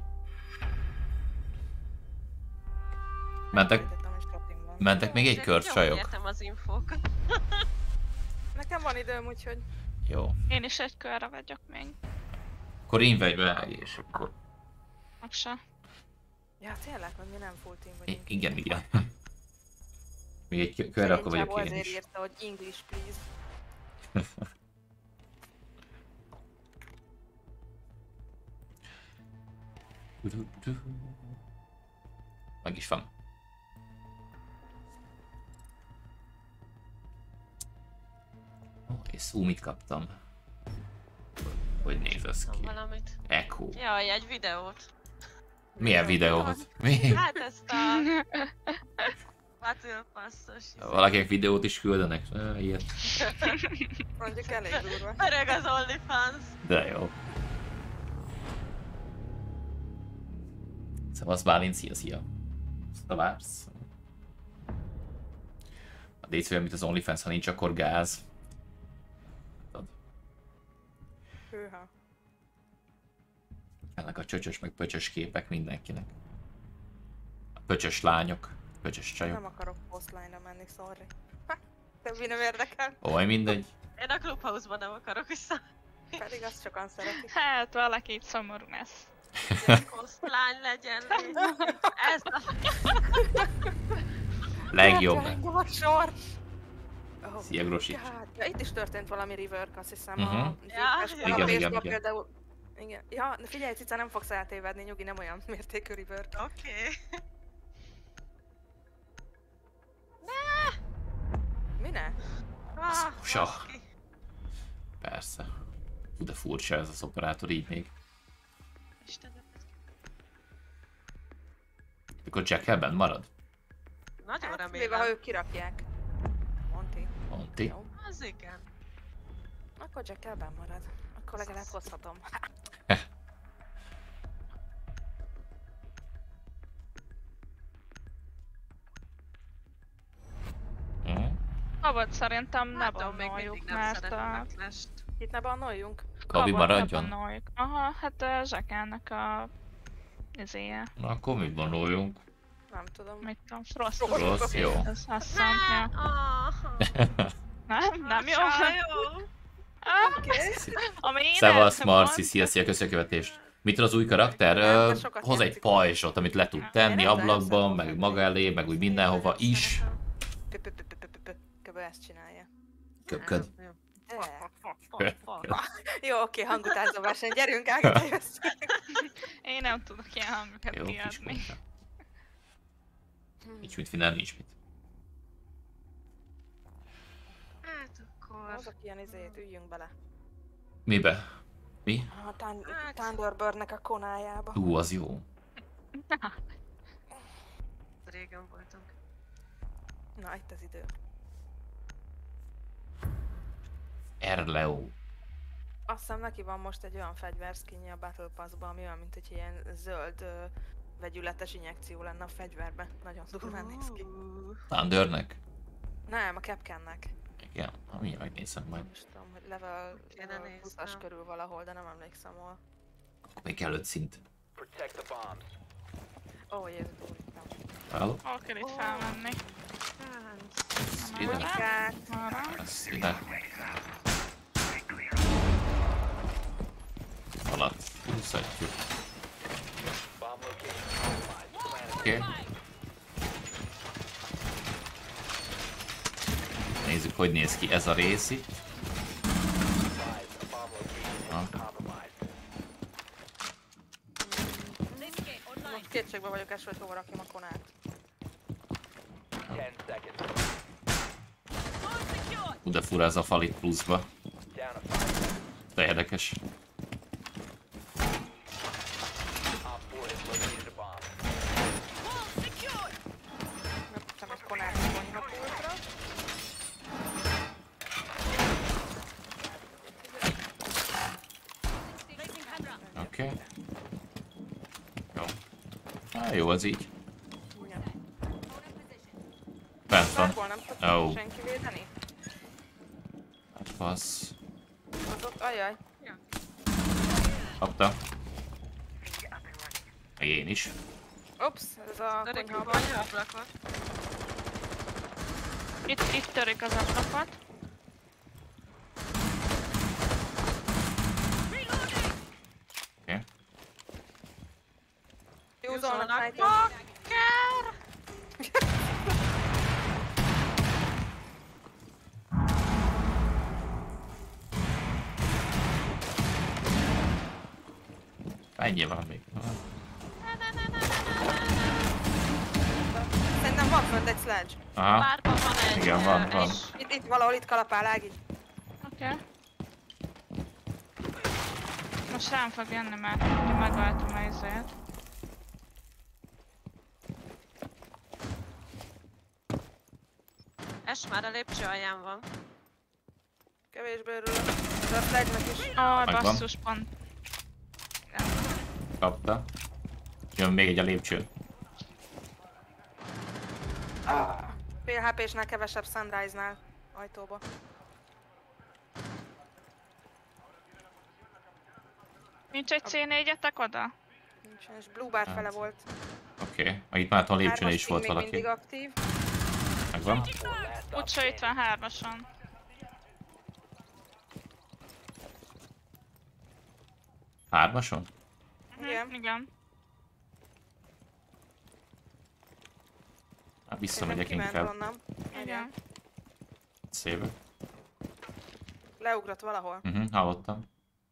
Mentek még egy kört, Jól csajok. értem az infókat. Nekem van időm, úgyhogy... Jó. Én is egy körre vagyok még. Akkor invade be, és akkor... Aksa. Ja, tényleg, hogy mi nem full team vagyunk. Igen. Még egy körre, akkor vagyok én Ezért is. írta, hogy English, please. Meg is van. És mit kaptam? Hogy néz ez ki? Valamit. Echo. Jaj, egy videót. Milyen videót? Mi? Hát ezt a... Battle Pass-os. Valakinek videót is küldenek? Ilyet. Mondjuk elég durva. Öreg az OnlyFans. De jó. Szevasz Bálint, szia. Azt a vársz. A Dates olyan, mint az OnlyFans, ha nincs, akkor gáz. Hűha. Ennek a csöcsös meg pöcsös képek mindenkinek. A pöcsös lányok, pöcsös csajok. Nem akarok postline-ra menni, sorry. Ha, többi nem érdekel. Oly mindegy. Én a Clubhouse-ban nem akarok vissza. Pedig azt sokan szeretik. Hát valaki itt szomorú lesz. Kosztlány legyen, légy. Ez a... Legjobb. Engem a sors! Oh, Szia, Grosics. ja, itt is történt valami rework, azt hiszem. Ja, igen. Például... Igen. Ja, de figyelj, Cica, nem fogsz eltévedni, nyugi, nem olyan mértékű rework. Oké. Mi ne? Sa. Persze. Hú, de furcsa ez az operátor így még. Istenem. Mikor Jack Hellben marad? Nagyon Hát, remélem. mivel ha ők kirakják. Monti. Jó. Az igen. Akkor Jack elben marad. Akkor legalább hozhatom. Abban szerintem ne Látom, még bannoljuk, mindig nem mert szeretem a... Backlash-t. Itt ne bannoljunk? Kavi Kabot ne maradjon? bannoljuk. Aha, hát Zsekának a... izéje. Na akkor mit gondoljunk? Nem tudom. Mit tudom, Frost. Rossz, jó. Ez azt hiszem, ja. Nem jó? Jó. Ami én Szevasz elhiszem Marci, volt. szia, köszönöm a követést. Mit az új karakter? Nem, de sokat Hoz egy játszik. pajzsot, amit le tud tenni Én nem ablakban, tudom, meg szerintem. maga elé, meg úgy mindenhova is. Kb. Ezt csinálja. Köpköd. De. Jó, oké, hangutázó verseny, gyerünk, Ágita, jössz. Én nem tudok ilyen hangokat Jó, kis kiadni. munka. Nincs mit finnál, nincs mit. Hát akkor... Hozok ilyen izét, üljünk bele. Mibe? Mi? A Thunderbird-nek a konájába. Az jó. Régen voltunk. Na, itt az idő. Erleo. Azt hiszem neki van most egy olyan fegyverskinje a Battle Pass-ban, ami olyan, mint hogy ilyen zöld vegyületes injekció lenne a fegyverbe. Nagyon durván néz ki. Thundernek? Nem, a Capcannek. Igen, ami megnézem majd. Nem is tudom, hogy level Kéne 20-as néznem. körül valahol, de nem emlékszem hol. Akkor még kell 5 szint. Protect the bombs. Ó, Jézus, úristen. Halló? Hol kell itt felmenni? Hát... Ide. Kák. Arra. Ez ide. Alatt húzhatjuk. Bomb location compromised. Oké. Nézzük, hogy néz ki ez a rész itt. Advise a bomb location is compromised. Most kétségbe vagyok esve, hogy hova rakjam a konát. 10 seconds. Hú, de fura ez a fal itt pluszba. Down to 5. De érdekes. Op 4 has located a bomb. Megkaptam egy konát a konyhapultra. Oké. Jó. Jó, az így. Igen. Bent van. Bárhol nem tudtam Ó. senki védeni? Hát fasz. Az ott, ajaj. Kapta. Meg én is. Ups, ez a Derek, konyhában. van ablak van. Itt törik az ablakot. Oké. Józolnak Józolnak. rajta. Bakker! Ennyi van még. Szerintem van fönt egy sledge. Aha. Bárban van egy... Igen, van. Itt valahol itt kalapál, Ági. Oké. Most rám fog jönni, mert ugye megváltom a izét. Es már a lépcső alján van. Kevésbé örülök. De a sledge-nek is. Ó, Megvan. basszus, pont. Kapta. Jön még egy a lépcsőn. Fél HP-snál kevesebb Sunrise-nál ajtóba. Nincs egy C4-etek oda? Nincsen, és Blue Bar fele volt. Oké. Itt már a lépcsőn Hármas is volt ping még valaki. mindig aktív. Megvan. Úgyse itt van 3-ason. Hármason? Igen. Igen. Hát visszamegyek Kiment inkább. onnan. Igen. Szép. Leugrott valahol. Hallottam.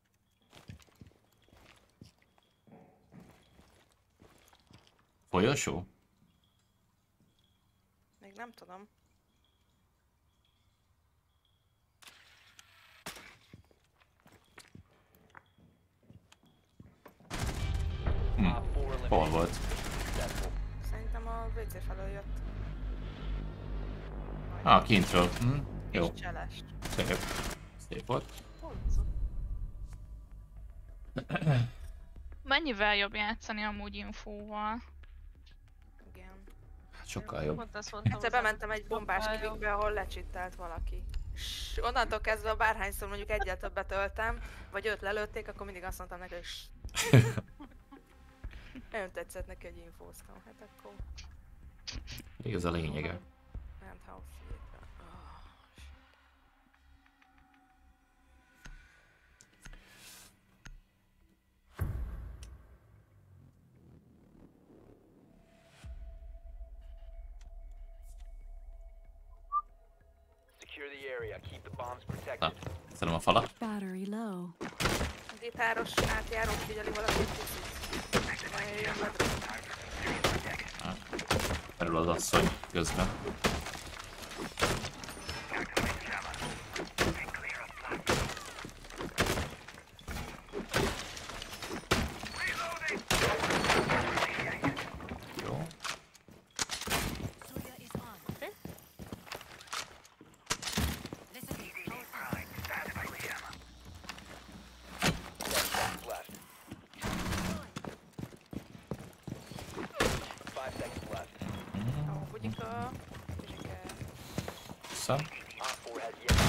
Folyosó? Még nem tudom. Hol volt? Szerintem a WC felől jött. Kintről. Jó. És cselest. Szép. Szép volt. Mennyivel jobb játszani amúgy infóval? Igen. Hát sokkal jobb. Pont ezt mondtam. Egyszer bementem egy bombás kibikbe, ahol lecsittelt valaki. És onnantól kezdve bárhányszor mondjuk egyel többet öltem, vagy őt lelőtték, akkor mindig azt mondtam neki, hogy nagyon tetszett neki, hogy infóztam. Hát akkor Ez a lényege. ment house szépen. Secure the area. Keep the bombs Na, protected. szerintem a falat. Battery low. Gitáros átjáró figyeli valaki puszit. Jön ledre. Erről az asszony közben. Jó. Left. 5 seconds left. Jó, bugyika. Bugyika. Vissza. Op 4 has yet.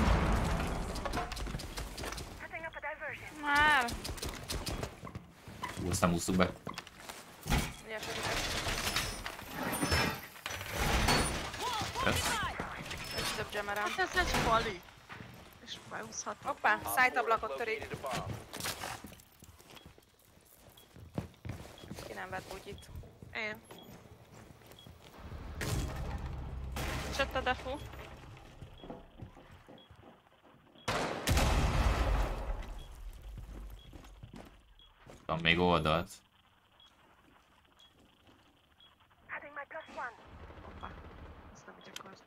Setting up a diversion. Már! Azt nem úsztuk be. Ugye segítek. Ez. És több gemerem. Hát ez egy fali. És beúszhatom. Hoppá, szájtablakot törik. Located a bomb. Ki nem vett bugyit. Én. Csött a defu. Van még oldalt. Adding my +1. Hoppá. Ezt nem így akart.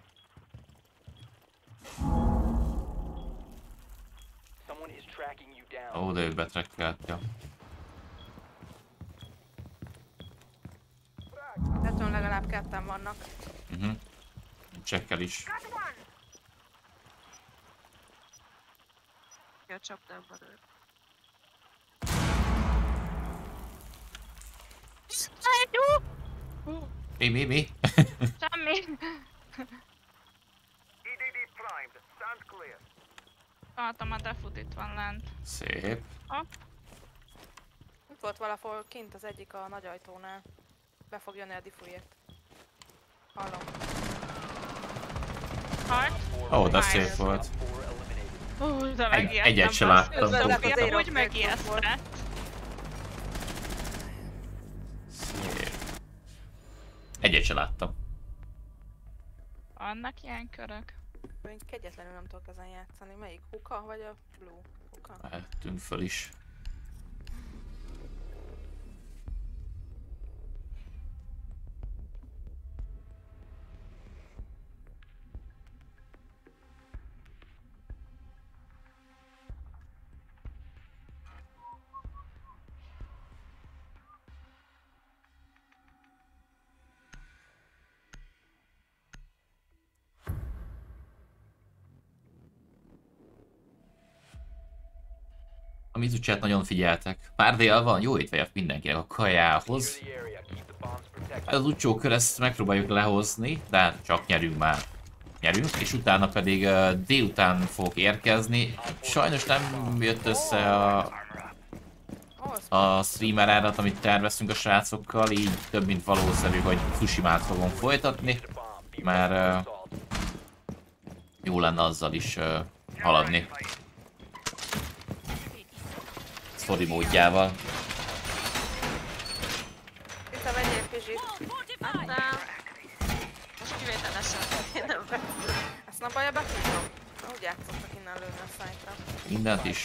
Someone is tracking you down. Ó, de ő betrekkeltja. Tetőn legalább ketten vannak. Csekkel is. Got one. Kell csapnám van ő. Mi? Semmi! EDD primed. Sounds clear. Tartom a defut, itt van lent. Szép. Itt volt valahol kint az egyik a nagy ajtónál. Be fog jönni a diffúért. Hallom. Halt? Ó, de Nice. szép volt. Op 4 eliminated. De megijedtem. Egyet se láttam. Közben Sofia Zero úgy megijesztett. Szép. Egyet se láttam. Vannak ilyen körök. Én kegyetlenül nem tudok ezen játszani. Melyik? Huka vagy a Blue? Huka? Tűnt föl is. Mizucsát nagyon figyeltek. Pár dél van, jó étvágyat mindenkinek a kajához. The area. Keep the bombs protected. Az utcsó kör ezt megpróbáljuk lehozni, de hát csak nyerünk már. Nyerünk, és utána pedig délután fogok érkezni. Sajnos nem jött össze a streamer árat, amit terveztünk a srácokkal, így több mint valószínű, hogy Tsushimát fogom folytatni, mert jó lenne azzal is haladni. Story módjával. Itt a vegyél pizsit. Hát nem. Most kivételesen. Én nem vettem. Ezt nem baj, betudom. Úgy játszottak innen lőni a szájtra. Mindent is.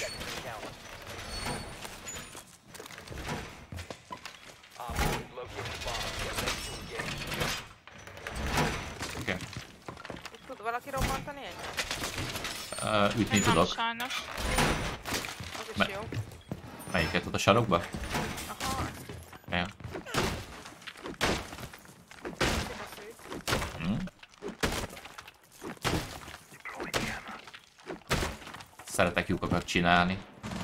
Op 4 has located the bomb. Get ready to engage. Okay. Itt tud valaki robbantani egyet? Ütni Én nem tudok. sajnos. Az is Me- jó. Melyiket? Ott a sarokba? Aha, ezt Ja. kibeszűjt. Szeretek lyukakat csinálni.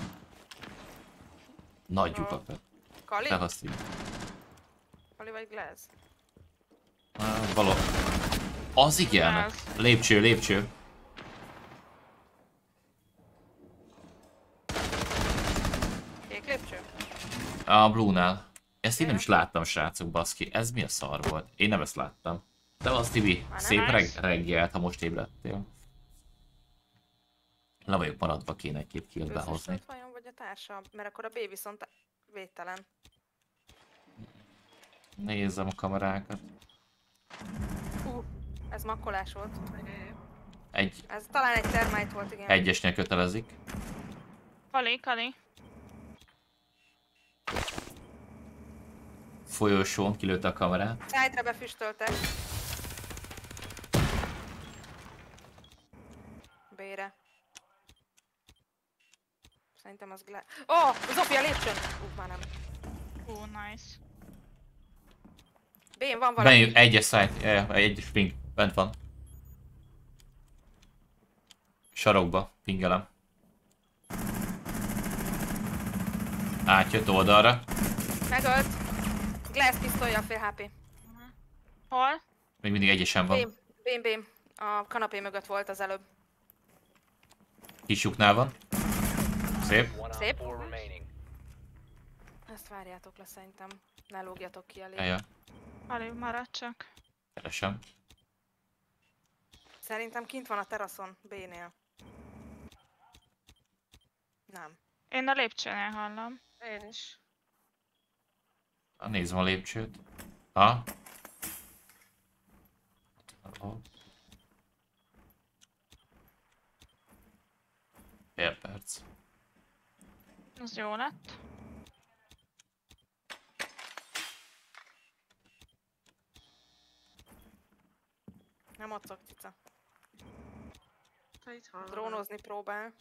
Nagy lyukakat. Kali? Te használj. Kali vagy Glass? Való. Az igen. Ez. Lépcső, lépcső. Kék lépcső? A Blue-nál. Ezt én nem is láttam, srácok, baszki. Ez mi a szar volt? Én nem ezt láttam. De az, Tibi, Már nem szép állsz? reggelt, ha most ébredtél. Le vagyok maradva, kéne egy-két killt behozni. Összesült vajon vagy a társa? Mert akkor a B viszont védtelen. Nézzem a kamerákat. Ez makkolás volt. Ez talán egy termite volt, igen. egyesnél kötelezik. Kali. Folyosón kilőtte a kamerát. Szájtra befüstöltek. B-re. Szerintem az Glass. Oh! Zofia lépcsőn! Már nem. Nice. B-n van valami. Bejön, egyes side, egyes ping, bent van. Sarokba, pingelem. Átjött oldalra. Megölt. Glass pisztolja, fél HP. Hol? Még mindig egyesen van. B-n. A kanapé mögött volt az előbb. Kis lyuknál van. Szép. One Szép. op 4 remaining. Ezt várjátok le szerintem. Ne lógjatok ki elég. Jaja, Kali marad csak. keresem. Szerintem kint van a teraszon, B-nél. Nem. Én a lépcsőnél hallom. Én is. Nézzem a lépcsőt. Ha? Fél perc. Az jó lett. Nem mocog, cica. Ha itt hallom. Drónozni próbál.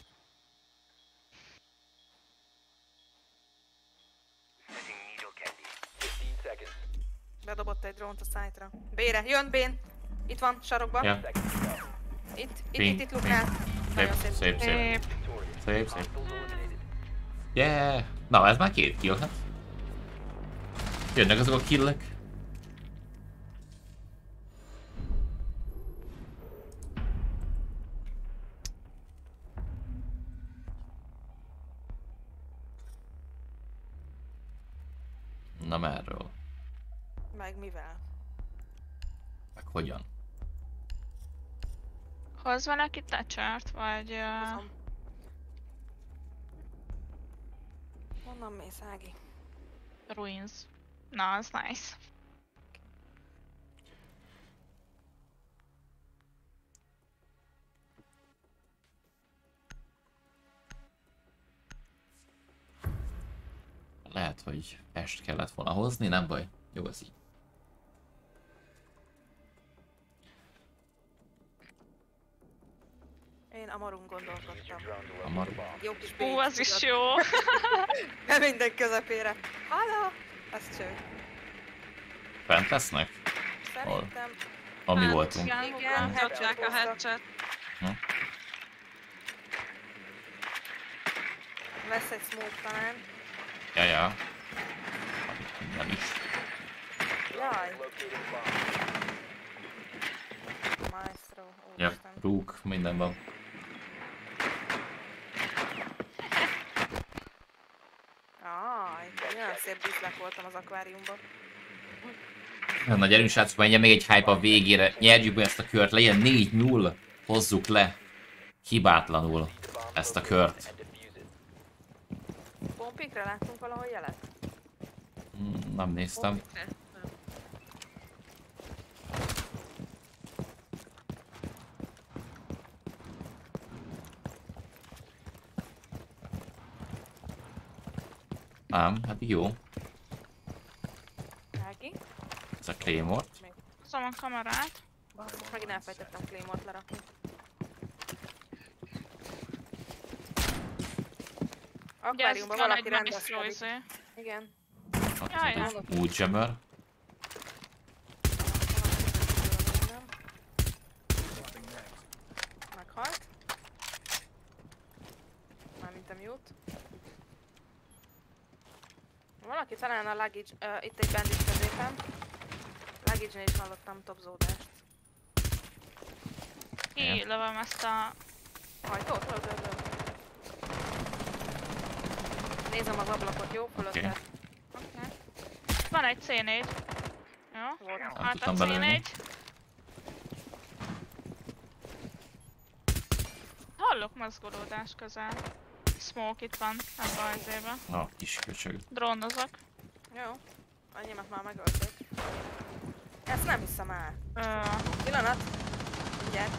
Setting needle candy. 15 seconds. Bedobott egy drónt a szájtra. B-re, jön B-n! Itt van, sarokban. Ja. Seconds to go. Itt luknál. Nagyon Szép, szép. szép, szép. Szép. Victorious. Szép, szép. Hostiles eliminated. Yeah! Na, ez már 2 kill, hát. Jönnek azok a killek. Na merről? Meg mivel? Meg hogyan? Hoz valaki tecsert, vagy... Hozom. Honnan mész, Ági? Ruins. Na, az nice. Lehet, hogy est kellett volna hozni, nem baj. Jó, ez így. Én Amarun gondolkodtam. Drone to Amaru. locate the bomb. Jó kis Ó, az is tudod. jó. Nem minden közepére. Halló! Ez cső. Fent lesznek? Szerintem... Ami Hát, voltunk. Igen, Dobják a headset. Lesz egy smoke talán. Ja. Nem is. Jaj. Locating bomb. Maestro. Ja, Úristen. rúg, minden van. Aj, olyan szép díszlek voltam az akváriumban. Na gyerünk srácok, menjen még egy hype a végére. Nyerjük be ezt a kört, legyen 4-0. Hozzuk le hibátlanul ezt a kört. And defuse it. Pompikra láttunk valahol jelet? Nem néztem. Hát jó. Ági? Ez a Claymore. Hozom a kamerát. Basszus, megint elfejtettem Claymore-t lerakni. Ugye ez Akváriumban van valaki egy maestro rendezkedik. izé. Igen. Jaj, Úgy jammer. Meghalt. Mármint a mute. Valaki talán a luggage, itt egy bandit középen. Luggage-nél is hallottam topzódást. kilövöm ezt a... Ajtót, hol. Nézem az ablakot, jó? Fölötted. Oké. Van egy C4. Jó. Volt. Nem Hát a tudtam belőni. C4. Hallok mozgolódás közel. Smoke itt van, ebben a izébe. Na, kis köcsög. Drónozok. Jó. Annyimat már megöltök. Ezt nem hiszem el. Pillanat. Mindjárt.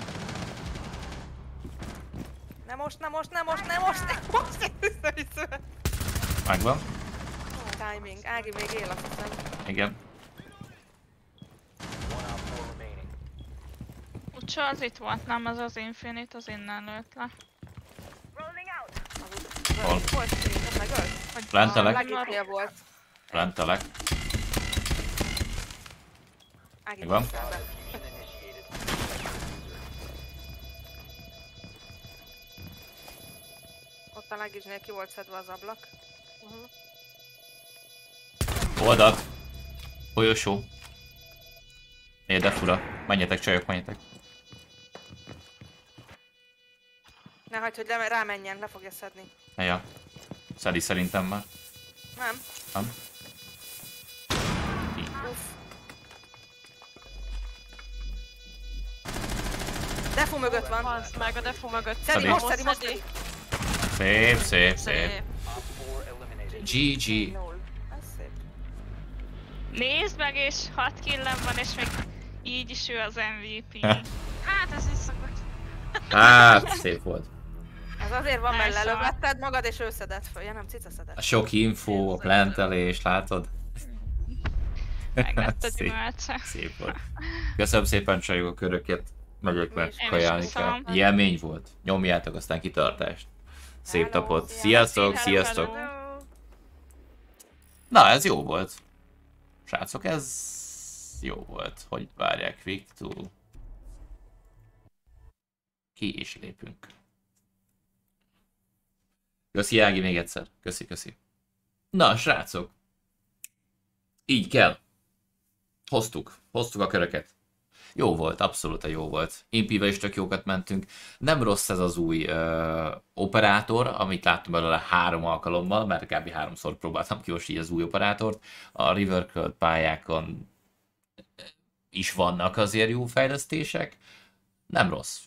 Nem most! Vissza. Megvan. Timing. Ági még él, azt hiszem. Igen. One op 4 remaining. Úgyse az itt volt, nem az az Infinite, az innen lőtt le. Hol? Volt stream, megölt? Vagy Lentelek. Legitnél volt. Lentelek. Ági Megvan. vissza be. Diffusion initiated. Ott a luggage-nél ki volt szedve az ablak. Oldalt. Folyosó. De fura. Menjetek csajok, menjetek. Ne hagyd, hogy rámenjen, le fogja szedni. Ja. Szedi szerintem már. Nem. Nem? Uff. Defu mögött van. Az meg a defu mögött. Szedi, Szedi. most szedi. Szép. Op 4 eliminated. GG. Null. Ez szép. nézd meg, és 6 killem van, és még így is ő az MVP. Hát ez is szokott. Hát, szép volt. Ez azért van, mert Nice lelövetted magad, és ő szedett föl. Ja nem, cica szedett. A sok info, a plantelés, látod? Meglett a Szép. gyümölcse. Szép volt. Köszönöm szépen csajok a köröket. Megyek, mert Én is kajálni kell. köszönöm. Élmény volt. Nyomjátok, aztán kitartást. Szép Hello, napot. sziasztok. Sziasztok. Hello. Na, ez jó volt. Srácok, ez jó volt. Hogy várják, Victor? Ki is lépünk. Köszi Ági még egyszer. Köszi. Na, srácok. Így kell. Hoztuk a köröket. Jó volt, abszolút jó volt. Impivel is tök jókat mentünk. Nem rossz ez az új operátor, amit láttam belőle 3 alkalommal, mert kb. 3-szor próbáltam ki most így az új operátort. A River Cloud pályákon is vannak azért jó fejlesztések. Nem rossz.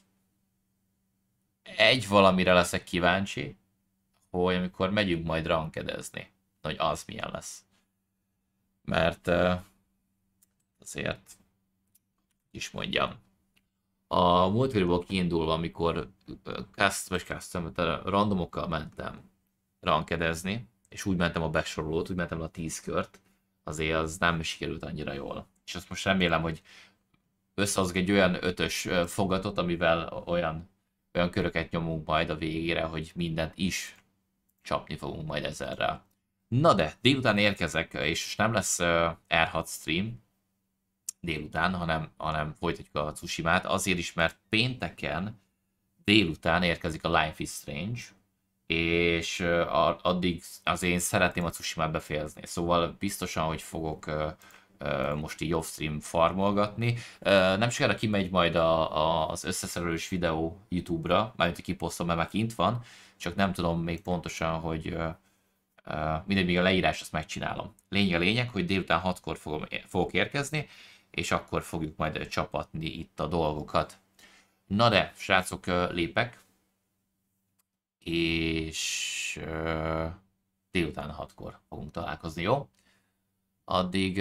Egy valamire leszek kíváncsi, hogy amikor megyünk majd rankedezni, hogy az milyen lesz. Mert azért is mondjam. A múltkoriból kiindulva, amikor randomokkal mentem rankedezni, és úgy mentem a besorolót, úgy mentem a 10 kört, azért az nem sikerült annyira jól. És azt most remélem, hogy összehozok egy olyan 5-ös fogatot, amivel olyan köröket nyomunk majd a végére, hogy mindent is csapni fogunk majd ezerrel. Na de, délután érkezek, és nem lesz R6 stream délután, hanem folytatjuk a Tsushimát, azért is, mert pénteken délután érkezik a Life is Strange, és addig az én szeretném a Tsushimát befejezni. Szóval biztosan, hogy fogok most így off-stream farmolgatni. Nem sokára kimegy majd az összeszerelős videó YouTube-ra, mármint hogy kiposztom, mert már kint van, csak nem tudom még pontosan, hogy mindegy, még a leírás azt megcsinálom. Lényeg, hogy délután 6-kor fogok érkezni, és akkor fogjuk majd csapatni itt a dolgokat. Na de, srácok, lépek, és délután 6-kor fogunk találkozni, jó? Addig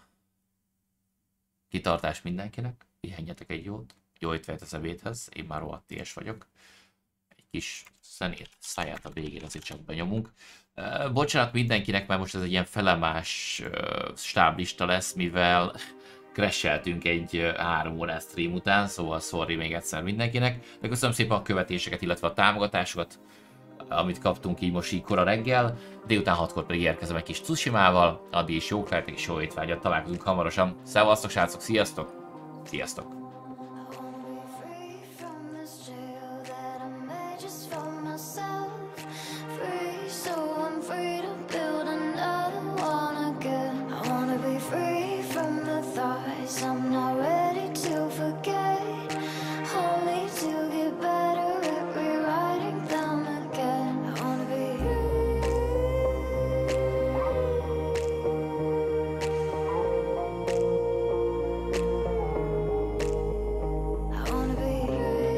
kitartás mindenkinek, pihenjetek egy jót, jó étvágyat az ebédhez, én már rohadt ilyes vagyok. Egy kis szenét, száját a végén azért csak benyomunk. Bocsánat mindenkinek, mert most ez egy ilyen felemás stáblista lesz, mivel crasheltünk egy 3 órás stream után, szóval sorry még egyszer mindenkinek. De köszönöm szépen a követéseket, illetve a támogatásokat, amit kaptunk így most így kora reggel. Délután 6-kor pedig érkezem egy kis Tsushimával, addig is jók lehetek és jó étvágyat, találkozunk hamarosan. Szevasztok srácok, sziasztok! Sziasztok! I'm not ready to forget, only to get better at rewriting them again. I wanna be I wanna be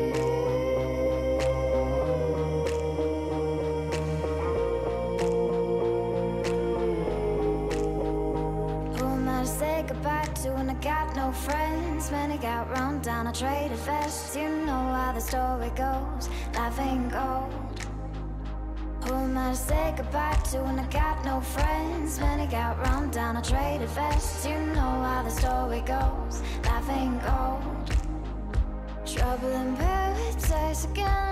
Who am I to say goodbye to when I got no friends? When it got run down, I traded vests. You know how the story goes, life ain't gold. Who am I to say goodbye to when I got no friends? When it got run down, I traded vests. You know how the story goes, life ain't gold. Trouble in paradise again.